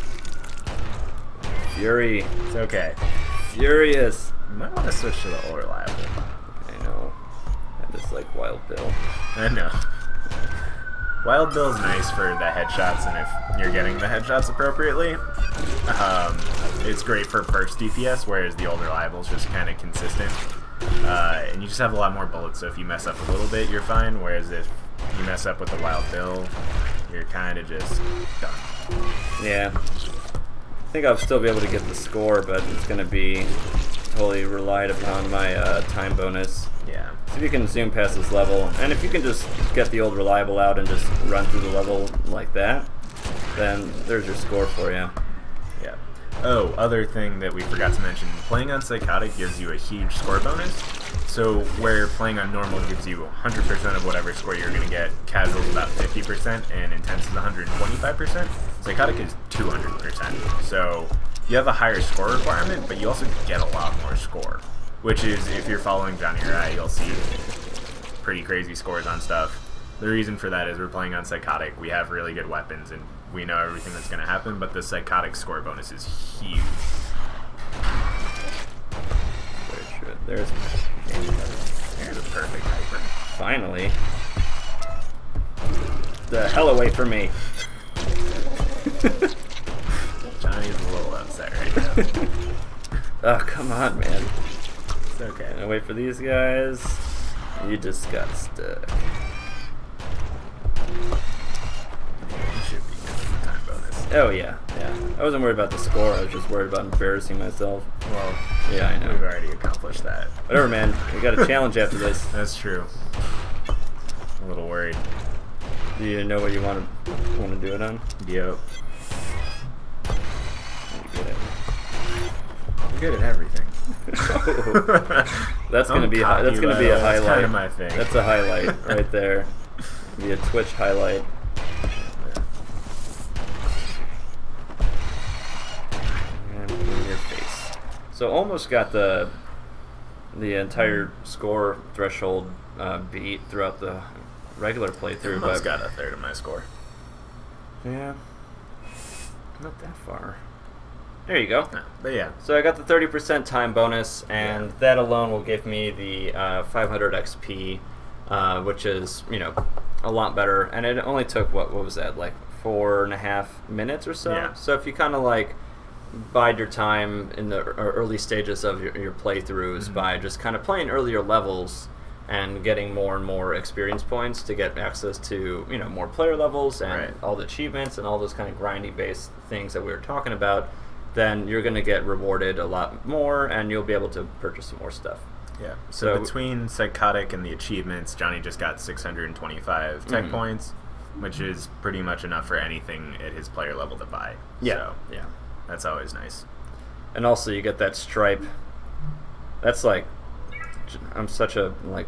Speaker 1: Fury.
Speaker 2: It's okay.
Speaker 1: Furious.
Speaker 2: You might want to switch to the old reliable.
Speaker 1: I know. I just like Wild Bill.
Speaker 2: I know. Wild Bill's nice for the headshots, and if you're getting the headshots appropriately, it's great for burst DPS, whereas the old reliable is just kind of consistent. And you just have a lot more bullets, so if you mess up a little bit, you're fine, whereas if you mess up with the Wild Bill, you're kind of just done.
Speaker 1: Yeah. I think I'll still be able to get the score, but it's going to be totally relied upon my time bonus.
Speaker 2: Yeah.
Speaker 1: So if you can zoom past this level, and if you can just get the old reliable out and just run through the level like that, then there's your score for you.
Speaker 2: Yeah. Oh, other thing that we forgot to mention, playing on Psychotic gives you a huge score bonus. So where playing on normal gives you 100% of whatever score you're going to get, casual is about 50%, and intense is 125%, Psychotic is 200%. So you have a higher score requirement, but you also get a lot more score. Which is, if you're following Johnny or I, you'll see pretty crazy scores on stuff. The reason for that is we're playing on Psychotic, we have really good weapons, and we know everything that's going to happen, but the Psychotic score bonus is huge.
Speaker 1: Very true. There's
Speaker 2: a perfect hyper.
Speaker 1: Finally. The hell away from me.
Speaker 2: Johnny's a little upset right now.
Speaker 1: Oh, come on, man.
Speaker 2: It's okay.
Speaker 1: Gonna wait for these guys. You just got stuck.
Speaker 2: You should be getting the time bonus.
Speaker 1: Oh, yeah. I wasn't worried about the score, I was just worried about embarrassing myself.
Speaker 2: Well,
Speaker 1: yeah, I know.
Speaker 2: We've already accomplished that.
Speaker 1: Whatever, man. We got a challenge after this.
Speaker 2: That's true. A little worried.
Speaker 1: Do you know what you want to do it on?
Speaker 2: Yep.
Speaker 1: I'm
Speaker 2: good at everything.
Speaker 1: That's gonna be a highlight.
Speaker 2: That's kind of my thing.
Speaker 1: That's a highlight right there. Be a Twitch highlight. And in your face. So almost got the entire score threshold beat throughout the regular playthrough.
Speaker 2: Almost got a third of my score.
Speaker 1: Yeah. Not that far. There you go.
Speaker 2: No, but yeah.
Speaker 1: So I got the 30% time bonus, and that alone will give me the 500 XP, which is, you know, a lot better. And it only took, what was that, like 4.5 minutes or so?
Speaker 2: Yeah.
Speaker 1: So if you kind of like bide your time in the early stages of your playthroughs by just kind of playing earlier levels and getting more and more experience points to get access to, you know, more player levels and all the achievements and all those kind of grindy based things that we were talking about, then you're going to get rewarded a lot more and you'll be able to purchase some more stuff.
Speaker 2: Yeah. So between Psychotic and the achievements, Johnny just got 625 tech points, which is pretty much enough for anything at his player level to buy.
Speaker 1: Yeah.
Speaker 2: So
Speaker 1: yeah.
Speaker 2: That's always nice.
Speaker 1: And also you get that stripe. That's like, I'm such a like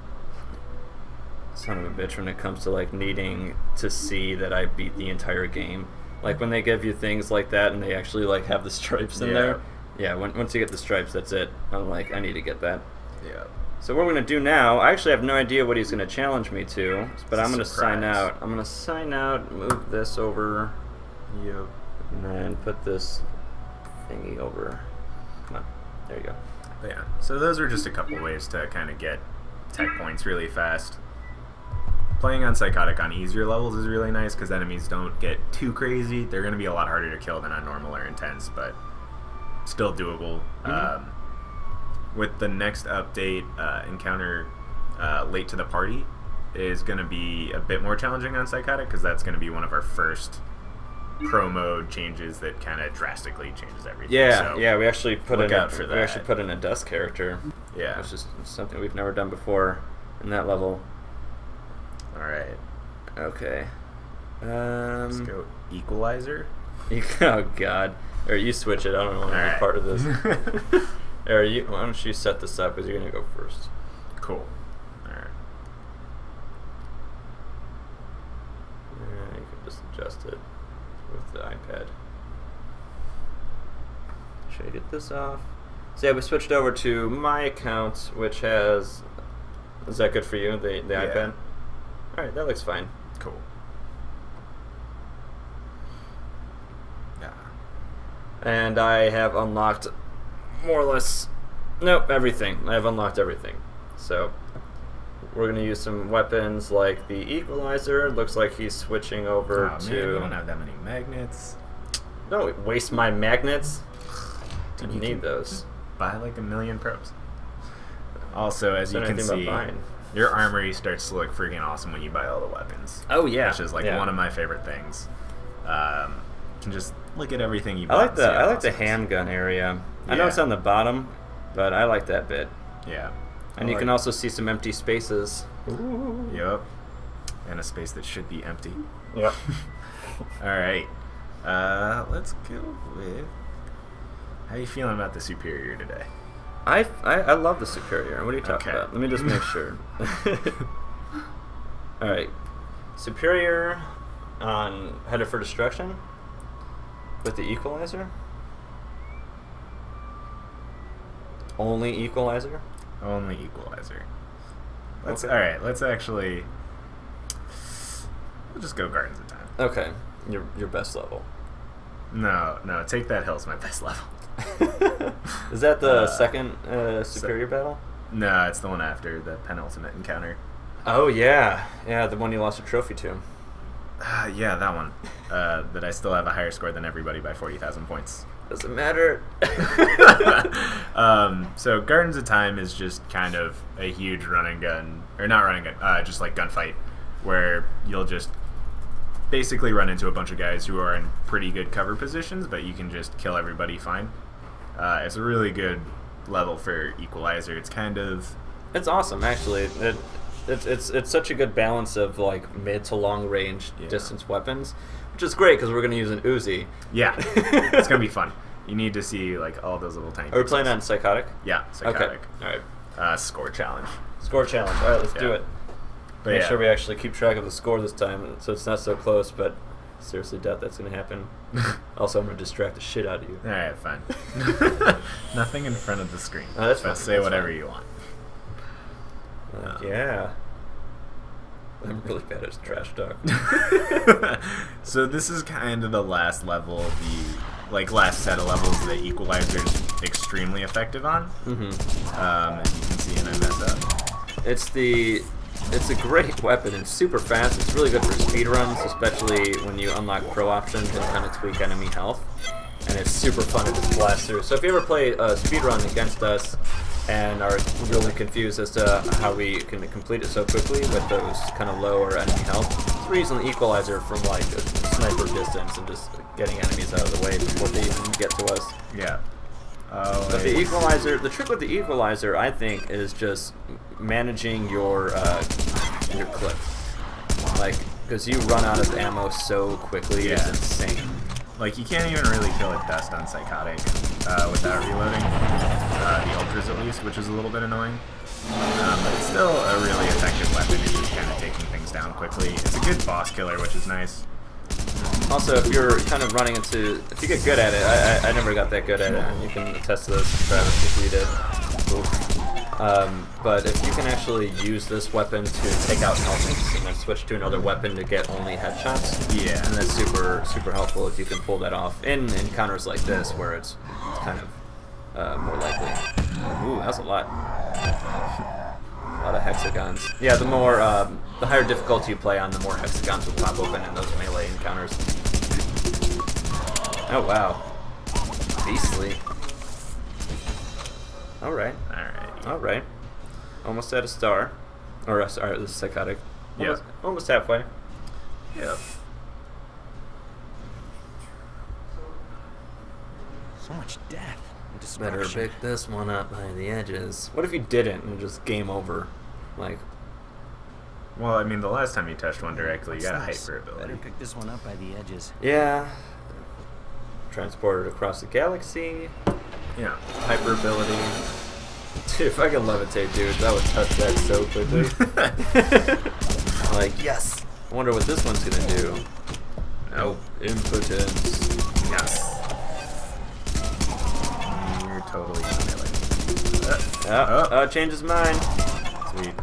Speaker 1: son of a bitch when it comes to like needing to see that I beat the entire game. Like when they give you things like that and they actually like have the stripes in there. Yeah, once you get the stripes, that's it. I'm like, I need to get that.
Speaker 2: Yeah.
Speaker 1: So what we're going to do now, I actually have no idea what he's going to challenge me to, but I'm going to sign out. I'm going to sign out, move this over. Yep. And then put this thingy over. Come on. There you go.
Speaker 2: Yeah, so those are just a couple ways to kind of get tech points really fast. Playing on Psychotic on easier levels is really nice because enemies don't get too crazy. They're going to be a lot harder to kill than on normal or intense, but still doable. With the next update, encounter late to the party is going to be a bit more challenging on Psychotic because that's going to be one of our first pro mode changes that kind of drastically changes everything.
Speaker 1: Yeah,
Speaker 2: so
Speaker 1: yeah, we actually put
Speaker 2: look
Speaker 1: in
Speaker 2: out for that.
Speaker 1: We actually put in a dust character.
Speaker 2: Yeah,
Speaker 1: which is something we've never done before in that level.
Speaker 2: All right.
Speaker 1: Okay.
Speaker 2: Let's go Equalizer.
Speaker 1: Oh God. Or you switch it. I don't want to be part of this. Or why don't you set this up because you're gonna go first.
Speaker 2: Cool. All right.
Speaker 1: Yeah, you can just adjust it with the iPad. Should I get this off? So yeah, we switched over to my account, which has. Is that good for you? The iPad. All right, that looks fine.
Speaker 2: Cool. Yeah.
Speaker 1: And I have unlocked more or less. Nope, everything. I have unlocked everything. So we're gonna use some weapons like the Equalizer. Looks like he's switching over to.
Speaker 2: Man, you don't have that many magnets.
Speaker 1: Don't waste my magnets. I need those.
Speaker 2: Buy like 1 million probes. Also, as you can see, your armory starts to look freaking awesome when you buy all the weapons.
Speaker 1: Oh yeah,
Speaker 2: which is like one of my favorite things. You can just look at everything you buy.
Speaker 1: I like the handgun area. I know it's on the bottom, but I like that bit.
Speaker 2: Yeah,
Speaker 1: and you can also see some empty spaces.
Speaker 2: Ooh. Yep, and a space that should be empty.
Speaker 1: Yep.
Speaker 2: All right, let's go with. How are you feeling about the Superior today?
Speaker 1: I love the Superior. What are you talking about? Let me just make sure. Alright. Superior on Headed for Destruction with the Equalizer? Only Equalizer?
Speaker 2: Only Equalizer. Alright, let's actually. We'll just go Gardens of Time.
Speaker 1: Okay. Your best level.
Speaker 2: No, Take That Hill's my best level.
Speaker 1: Is that the second Superior battle?
Speaker 2: No, it's the one after, the penultimate encounter.
Speaker 1: Oh yeah, the one you lost a trophy to.
Speaker 2: Yeah, that one. That I still have a higher score than everybody by 40,000 points.
Speaker 1: Doesn't matter.
Speaker 2: So Gardens of Time is just kind of a huge run and gun, or not run and gun, just like gunfight, where you'll just basically run into a bunch of guys who are in pretty good cover positions, but you can just kill everybody fine. It's a really good level for Equalizer. It's kind of...
Speaker 1: It's awesome, actually. It's such a good balance of like mid to long range distance weapons, which is great because we're going to use an Uzi.
Speaker 2: Yeah, it's going to be fun. You need to see like all those little tiny...
Speaker 1: Are we playing on Psychotic?
Speaker 2: Yeah, Psychotic.
Speaker 1: Okay, alright.
Speaker 2: Score challenge.
Speaker 1: Score challenge. Alright, let's do it.
Speaker 2: But
Speaker 1: Make sure we actually keep track of the score this time, so it's not so close, but seriously doubt that's going to happen. Also, I'm going to distract the shit out of you.
Speaker 2: Alright, fine. Nothing in front of the screen.
Speaker 1: Oh, that's fine.
Speaker 2: Say whatever you want.
Speaker 1: Yeah. I'm really bad at trash talk.
Speaker 2: So this is kind of the last level, last set of levels that Equalizer's extremely effective on. As you can see, and I mess up.
Speaker 1: It's a great weapon. It's super fast. It's really good for speedruns, especially when you unlock pro options and kind of tweak enemy health. And it's super fun to just blast through. So if you ever play a speedrun against us and are really confused as to how we can complete it so quickly with those kind of lower enemy health, we're using the Equalizer from like a sniper distance and just getting enemies out of the way before they even get to us.
Speaker 2: Yeah.
Speaker 1: But the Equalizer, the trick with the Equalizer, I think, is just managing your clip. Like, because you run out of ammo so quickly, it's insane.
Speaker 2: Like, you can't even really kill a dust on Psychotic without reloading. The Ultras, at least, which is a little bit annoying. But it's still a really effective weapon if you're kind of taking things down quickly. It's a good boss killer, which is nice.
Speaker 1: Also, if you're kind of running into... If you get good at it, I never got that good at it, and you can attest to this, Travis, if you did. But if you can actually use this weapon to take out helmets and then switch to another weapon to get only headshots, and that's super helpful if you can pull that off in encounters like this, where it's kind of more likely. Ooh, that's a lot. A lot of hexagons. Yeah, the more, the higher difficulty you play on, the more hexagons will pop open in those melee encounters. Oh wow, beastly. All right, all right. Almost at a star, or sorry, this is Psychotic.
Speaker 2: Yeah,
Speaker 1: almost halfway.
Speaker 2: Yeah.
Speaker 3: So much death.
Speaker 1: Better pick this one up by the edges. What if you didn't and just game over? Like,
Speaker 2: well, I mean, the last time you touched one directly, you got a hyper ability.
Speaker 3: Better pick this one up by the edges.
Speaker 1: yeah. Transported across the galaxy.
Speaker 2: Yeah.
Speaker 1: Hyper ability. Dude, if I can levitate dudes, I would touch that so quickly. Like, yes. I wonder what this one's gonna do.
Speaker 2: Nope.
Speaker 1: Impotence.
Speaker 2: Yes. You're totally gonna
Speaker 1: Change his mind.
Speaker 2: Sweet.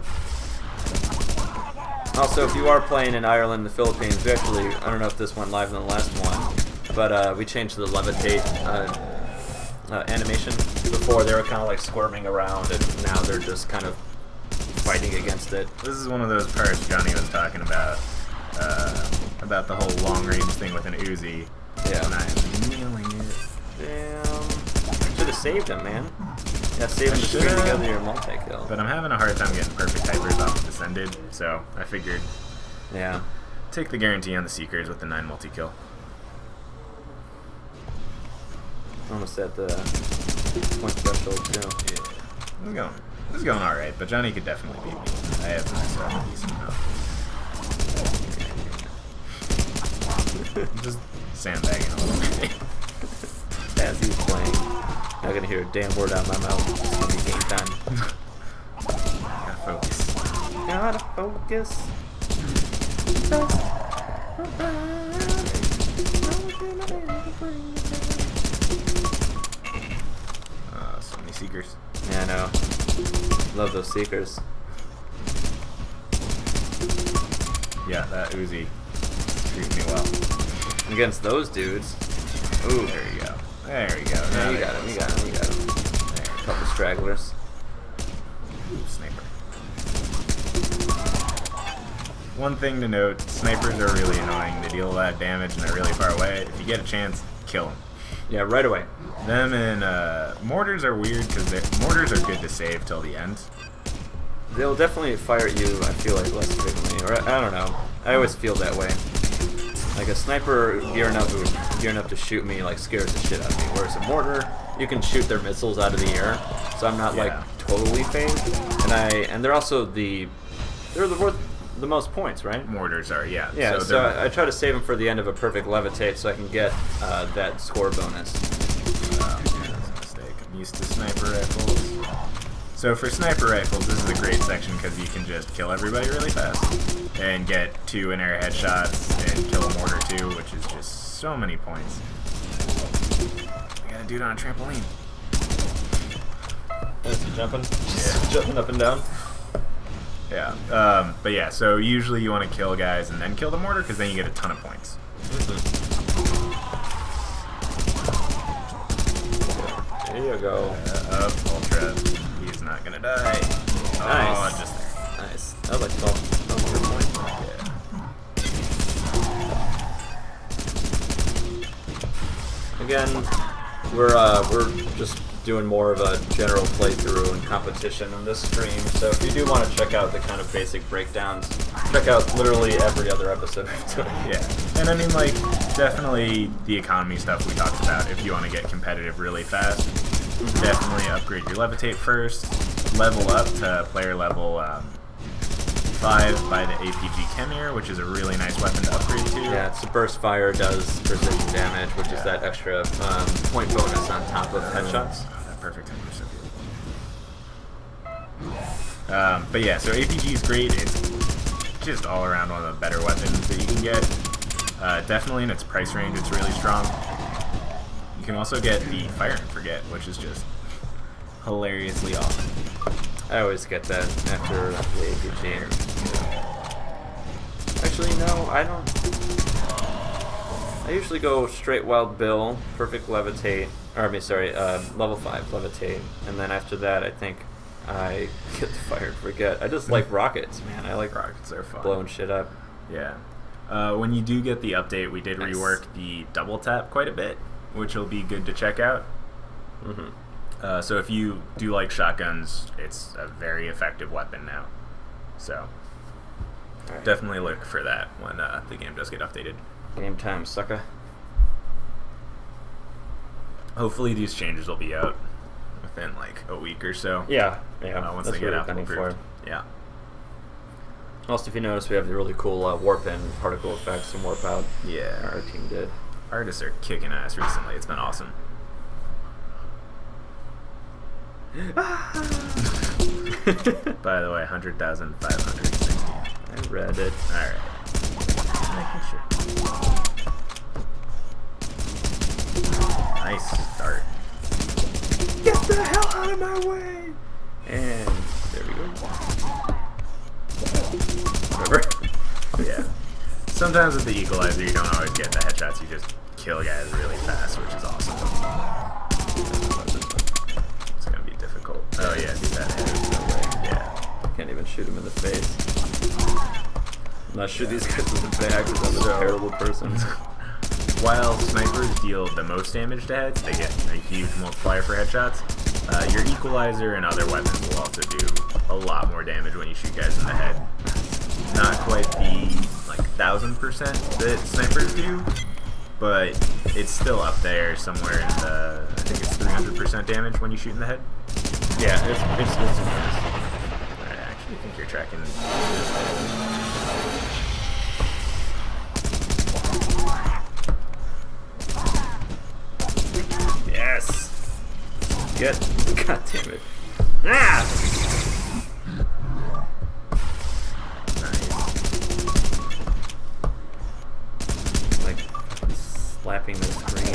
Speaker 1: Also, if you are playing in Ireland and the Philippines, we actually, I don't know if this went live in the last one, but we changed the levitate animation. Before they were kind of like squirming around, and now they're just kind of fighting against it.
Speaker 2: This is one of those parts Johnny was talking about the whole long range thing with an Uzi.
Speaker 1: Yeah.
Speaker 2: And I'm kneeling it.
Speaker 1: Damn. Should have saved him, man. Yeah, save him to string together your multi-kill.
Speaker 2: But I'm having a hard time getting perfect hypers off of Descended, so I figured
Speaker 1: Yeah.
Speaker 2: take the guarantee on the Seekers with the 9 multi-kill.
Speaker 1: Almost at the point threshold, too.
Speaker 2: Yeah. This is going alright, but Johnny could definitely beat me. I have myself a decent amount. Just sandbagging a little bit.
Speaker 1: As he's playing. Not gonna hear a damn word out of my mouth. It's gonna be game time.
Speaker 2: Gotta focus.
Speaker 1: Gotta focus.
Speaker 2: So many Seekers.
Speaker 1: Yeah, I know. Love those Seekers.
Speaker 2: Yeah, that Uzi treats me well.
Speaker 1: Against those dudes. Ooh.
Speaker 2: There you go. There you go.
Speaker 1: Yeah, you got him, you got him, you got him.
Speaker 2: There.
Speaker 1: Couple stragglers.
Speaker 2: Ooh, sniper. One thing to note, snipers are really annoying. They deal a lot of damage and they're really far away. If you get a chance, kill them.
Speaker 1: Yeah, right away.
Speaker 2: Them and mortars are weird because mortars are good to save till the end.
Speaker 1: They'll definitely fire at you, I feel like, less frequently. Or, I don't know. I always feel that way. Like a sniper gearing up to shoot me, like, scares the shit out of me. Whereas a mortar, you can shoot their missiles out of the air. So I'm not, like, totally phased. And they're also they're worth the most points, right?
Speaker 2: Mortars are, yeah.
Speaker 1: Yeah, so I try to save them for the end of a perfect levitate so I can get that score bonus.
Speaker 2: That's a mistake. I'm used to sniper rifles. So for sniper rifles, this is a great section because you can just kill everybody really fast and get 2 in-air headshots and kill a mortar too, which is just so many points. I got a dude on a trampoline.
Speaker 1: Is he jumping? Yeah. Jumping up and down?
Speaker 2: Yeah. But yeah, so usually you want to kill guys and then kill the mortar because then you get a ton of points.
Speaker 1: There you go.
Speaker 2: Ultra. He's not gonna die.
Speaker 1: Nice.
Speaker 2: Oh, just there.
Speaker 1: Nice. That was like 12 points.
Speaker 2: Yeah.
Speaker 1: Again, we're just doing more of a general playthrough and competition on this stream. So if you do want to check out the kind of basic breakdowns, check out literally every other episode we've done.
Speaker 2: Yeah. And I mean, like, definitely the economy stuff we talked about. If you want to get competitive really fast, definitely upgrade your levitate first. Level up to player level 5 by the APG Chimere, which is a really nice weapon to upgrade to.
Speaker 1: Yeah, it's a burst fire, does precision damage, which is that extra point bonus on top of headshots.
Speaker 2: That perfect 10%. But yeah, so APG is great. It's just all around one of the better weapons that you can get. Definitely in its price range, it's really strong. You can also get the Fire and Forget, which is just hilariously awesome.
Speaker 1: I always get that after the APG. Actually, no, I don't. I usually go straight Wild Bill, perfect levitate, or I mean, sorry, level 5 levitate, and then after that I think I get the fire and forget. I just like rockets, man. I like
Speaker 2: Rockets. They're fun.
Speaker 1: blowing shit up.
Speaker 2: Yeah. When you do get the update, we did
Speaker 1: Nice.
Speaker 2: rework the double tap quite a bit, which will be good to check out. So if you do like shotguns, it's a very effective weapon now. So
Speaker 1: Alright.
Speaker 2: definitely look for that when the game does get updated.
Speaker 1: Game time, sucker.
Speaker 2: Hopefully these changes will be out within like a week or so.
Speaker 1: Yeah,
Speaker 2: Once
Speaker 1: that's
Speaker 2: they
Speaker 1: what
Speaker 2: get
Speaker 1: we're
Speaker 2: Apple
Speaker 1: gunning for.
Speaker 2: approved. Yeah.
Speaker 1: Also, if you notice, we have the really cool warp in particle effects and warp out.
Speaker 2: Yeah.
Speaker 1: Our team did.
Speaker 2: Artists are kicking ass recently. It's been awesome. By the way, 100,560.
Speaker 1: I read it.
Speaker 2: Alright. Making sure. Nice start.
Speaker 1: Get the hell out of my way! And there we go. Remember?
Speaker 2: Yeah. Sometimes with the equalizer, you don't always get the headshots. You just kill guys really fast, which is awesome. It's gonna be difficult. Oh yeah, do that. No way. Yeah.
Speaker 1: Can't even shoot him in the face. Not shoot these guys in the back because I'm a terrible person.
Speaker 2: While snipers deal the most damage to heads, they get a huge multiplier for headshots. Your equalizer and other weapons will also do a lot more damage when you shoot guys in the head. Not quite the like 1000% that snipers do, but it's still up there somewhere in the, I think it's 300% damage when you shoot in the head.
Speaker 1: Yeah, it's nice.
Speaker 2: I actually think you're tracking.
Speaker 1: Yes! Get. God damn it. Ah!
Speaker 2: Nice.
Speaker 1: Like, slapping the screen.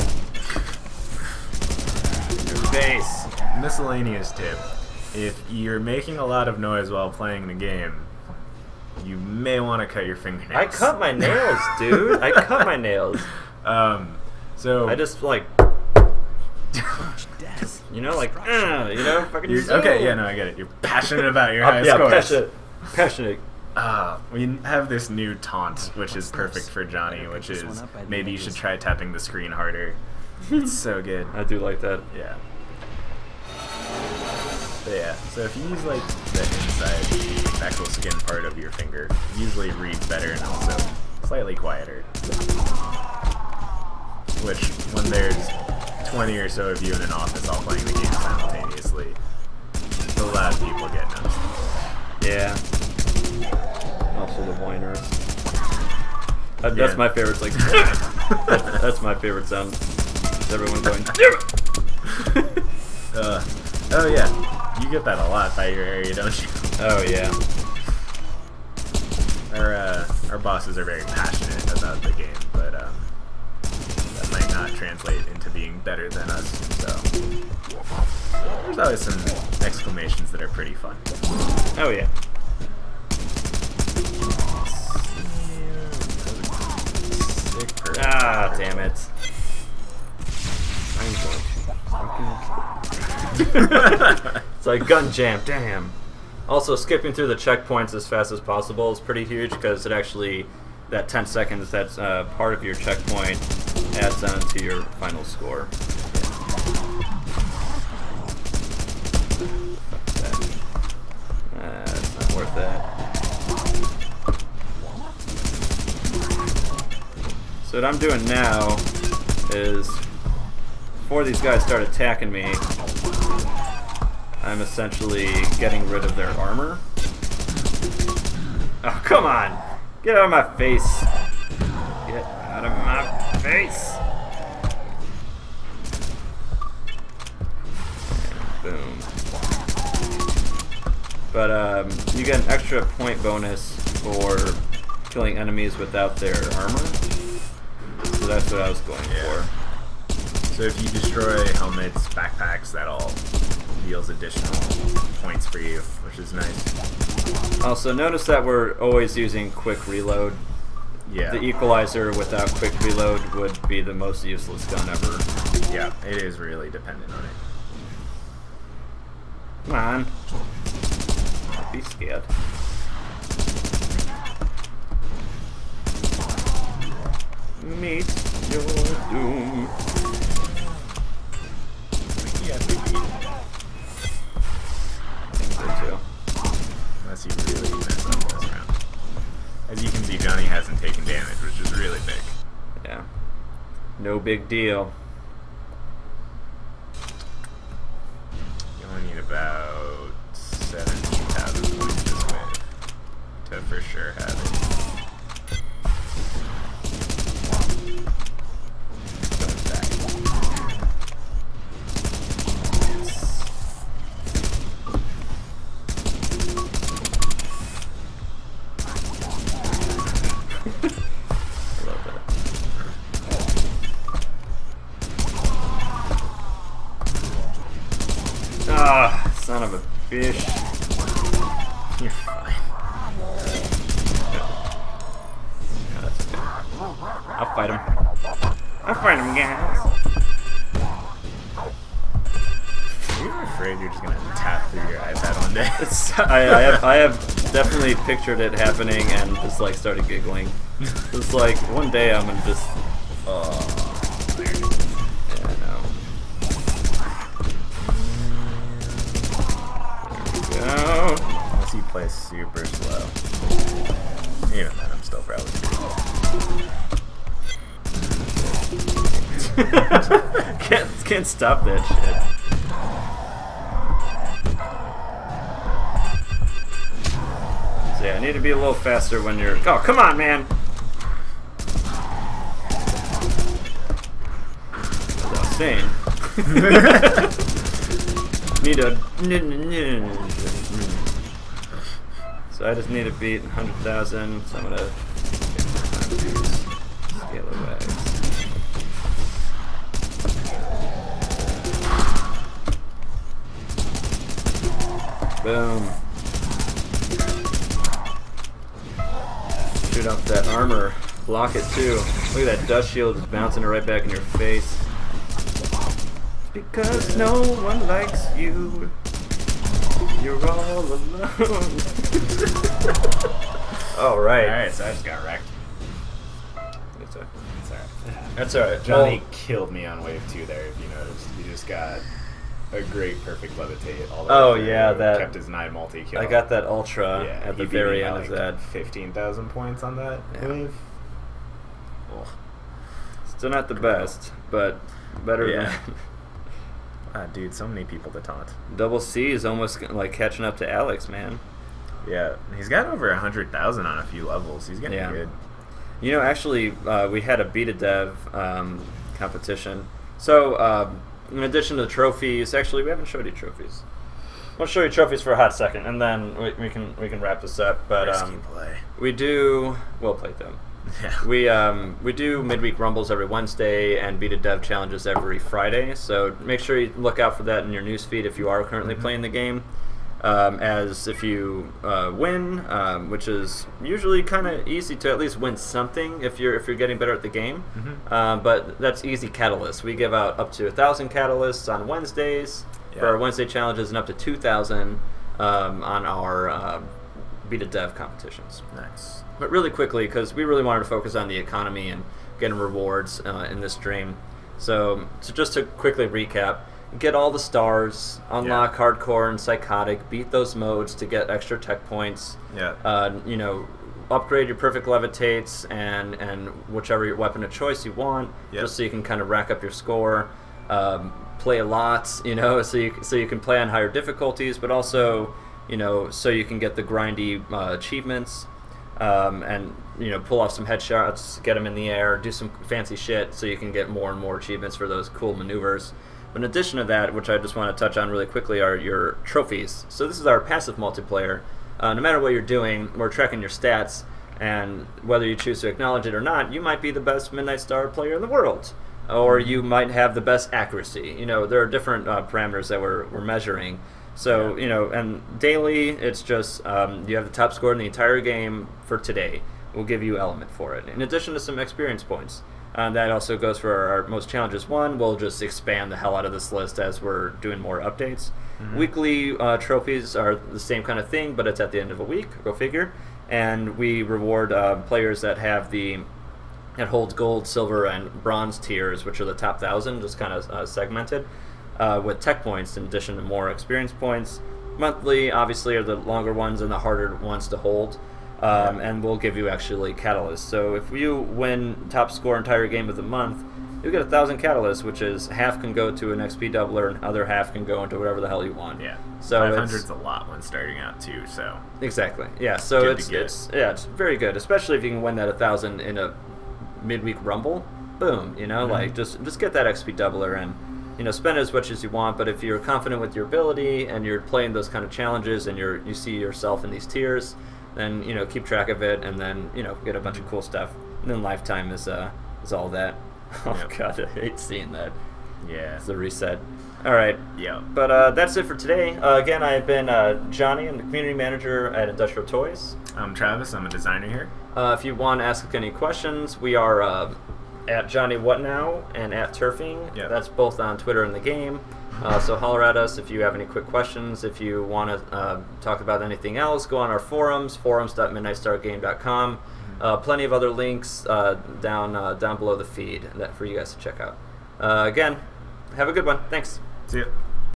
Speaker 1: Your face!
Speaker 2: Miscellaneous tip. If you're making a lot of noise while playing the game, you may want to cut your fingernails.
Speaker 1: I cut my nails, dude. I cut my nails.
Speaker 2: So
Speaker 1: I just like,
Speaker 3: Death.
Speaker 1: you know, like, you know, fucking.
Speaker 2: okay, yeah, no, I get it. You're passionate about your high scores.
Speaker 1: Passionate.
Speaker 2: We have this new taunt, which is perfect for Johnny, which is maybe you should try tapping the screen harder. It's so good.
Speaker 1: I do like that.
Speaker 2: Yeah. But yeah, so if you use like the inside, the actual skin part of your finger, it usually reads better and also slightly quieter. Which, when there's 20 or so of you in an office all playing the game simultaneously, the loud people get noticed.
Speaker 1: Yeah. Also the whiners. That's my favorite. It's like, that's my favorite sound. Is everyone going?
Speaker 2: Oh yeah, you get that a lot by your area, don't you?
Speaker 1: Oh yeah.
Speaker 2: Our bosses are very passionate about the game, but that might not translate into being better than us. So there's always some exclamations that are pretty fun.
Speaker 1: Oh yeah. Ah, damn it. I'm going to It's like gun jam, damn. Also, skipping through the checkpoints as fast as possible is pretty huge because it actually, that 10 seconds that's part of your checkpoint adds on to your final score. It's not worth that. So what I'm doing now is, before these guys start attacking me, I'm essentially getting rid of their armor. Oh, come on! Get out of my face! Get out of my face! And boom. But you get an extra point bonus for killing enemies without their armor. So that's what I was going for.
Speaker 2: So if you destroy helmets, backpacks, that all deals additional points for you, which is nice.
Speaker 1: Also, notice that we're always using quick reload
Speaker 2: Yeah.
Speaker 1: The equalizer without quick reload would be the most useless gun ever.
Speaker 2: Yeah, it is really dependent on it.
Speaker 1: Come on. Don't be scared. Meet your doom.
Speaker 2: Yeah, maybe.
Speaker 1: I think so too.
Speaker 2: Unless you really mess up this round. As you can see, Johnny hasn't taken damage, which is really big.
Speaker 1: Yeah. No big deal.
Speaker 2: You only need about 17,000 points this way to for sure have it. Going back.
Speaker 1: Ah, son of a bitch.
Speaker 2: You're fine.
Speaker 1: Yeah, that's okay. I'll fight him. I'll fight him, guys.
Speaker 2: Are you afraid you're just gonna tap through your iPad one day?
Speaker 1: I have definitely pictured it happening and just like started giggling. It's like one day I'm gonna just. Yeah, I know. There we go.
Speaker 2: Unless you play super slow. Even then, I'm still probably
Speaker 1: Can't stop that shit. So yeah, I need to be a little faster when you're. Oh, come on, man! As I was saying. Need a. So I just need to beat 100,000. So I'm gonna scale away. Boom. Shoot off that armor. Block it too. Look at that dust shield just bouncing it right back in your face. Because no one likes you. You're all alone. Alright.
Speaker 2: Alright, so I just got wrecked.
Speaker 1: That's alright.
Speaker 2: It's alright.
Speaker 1: That's alright.
Speaker 2: Johnny killed me on wave 2 there, if you noticed. He just got a great perfect levitate all the way through.
Speaker 1: Yeah, that
Speaker 2: kept his 9 multi-kill.
Speaker 1: I got that ultra
Speaker 2: Yeah,
Speaker 1: at the
Speaker 2: he beat
Speaker 1: very
Speaker 2: me by,
Speaker 1: end
Speaker 2: like,
Speaker 1: of that.
Speaker 2: 15,000 points on that wave. Oh.
Speaker 1: Still not the best, but better
Speaker 2: Yeah.
Speaker 1: than.
Speaker 2: Dude, so many people to taunt.
Speaker 1: Double C is almost like catching up to Alex, man.
Speaker 2: Yeah, he's got over 100,000 on a few levels. He's getting good.
Speaker 1: You know, actually, we had a beta dev competition. So, in addition to the trophies, actually, we haven't showed you trophies. I'll show you trophies for a hot second, and then we can wrap this up. But
Speaker 2: Risky play.
Speaker 1: we do well played them.
Speaker 2: Yeah.
Speaker 1: We do midweek rumbles every Wednesday and beta dev challenges every Friday. So make sure you look out for that in your newsfeed if you are currently playing the game. As if you win, which is usually kind of easy to at least win something if you're getting better at the game. But that's easy catalysts. We give out up to 1,000 catalysts on Wednesdays for our Wednesday challenges, and up to 2,000 on our beta dev competitions.
Speaker 2: Nice.
Speaker 1: But really quickly, because we really wanted to focus on the economy and getting rewards in this stream. So just to quickly recap, get all the stars, unlock hardcore and psychotic, beat those modes to get extra tech points. You know, upgrade your perfect levitates and whichever weapon of choice you want, just so you can kind of rack up your score. Play a lot, you know, so you can play on higher difficulties, but also, you know, so you can get the grindy achievements. And you know, pull off some headshots, get them in the air, do some fancy shit, so you can get more and more achievements for those cool maneuvers. But in addition to that, which I just want to touch on really quickly, are your trophies. So this is our passive multiplayer. No matter what you're doing, we're tracking your stats, and whether you choose to acknowledge it or not, you might be the best Midnight Star player in the world, or you might have the best accuracy. You know, there are different parameters that we're measuring. So, you know, and daily, it's just you have the top score in the entire game for today. we'll give you element for it, in addition to some experience points. That also goes for our most challenges one. We'll just expand the hell out of this list as we're doing more updates. Weekly trophies are the same kind of thing, but it's at the end of a week, go figure. And we reward players that have that holds gold, silver, and bronze tiers, which are the top 1,000, just kind of segmented, with tech points in addition to more experience points. Monthly, obviously, are the longer ones and the harder ones to hold. And we'll give you actually catalysts. So if you win top score entire game of the month, you get 1,000 catalysts, which is half can go to an XP doubler and other half can go into whatever the hell you want.
Speaker 2: Yeah.
Speaker 1: So
Speaker 2: 500's a lot when starting out too. So
Speaker 1: exactly. Yeah. So
Speaker 2: it's
Speaker 1: very good, especially if you can win that 1,000 in a midweek rumble. Boom. You know, like just get that XP doubler and spend as much as you want. But if you're confident with your ability and you're playing those kind of challenges and you see yourself in these tiers, then keep track of it, and then get a bunch of cool stuff. And then lifetime is all that. Oh god, I hate seeing that.
Speaker 2: Yeah,
Speaker 1: it's the reset. All right.
Speaker 2: Yeah.
Speaker 1: But that's it for today. Again, I've been Johnny. I'm the community manager at Industrial Toys.
Speaker 2: I'm Travis. I'm a designer here.
Speaker 1: If you want to ask any questions, we are at Johnny What Now and at Turfing.
Speaker 2: Yep.
Speaker 1: That's both on Twitter and the game. So holler at us if you have any quick questions. If you want to talk about anything else, go on our forums.midnightstargame.com. Plenty of other links down below the feed for you guys to check out. Again, have a good one. Thanks.
Speaker 2: See ya.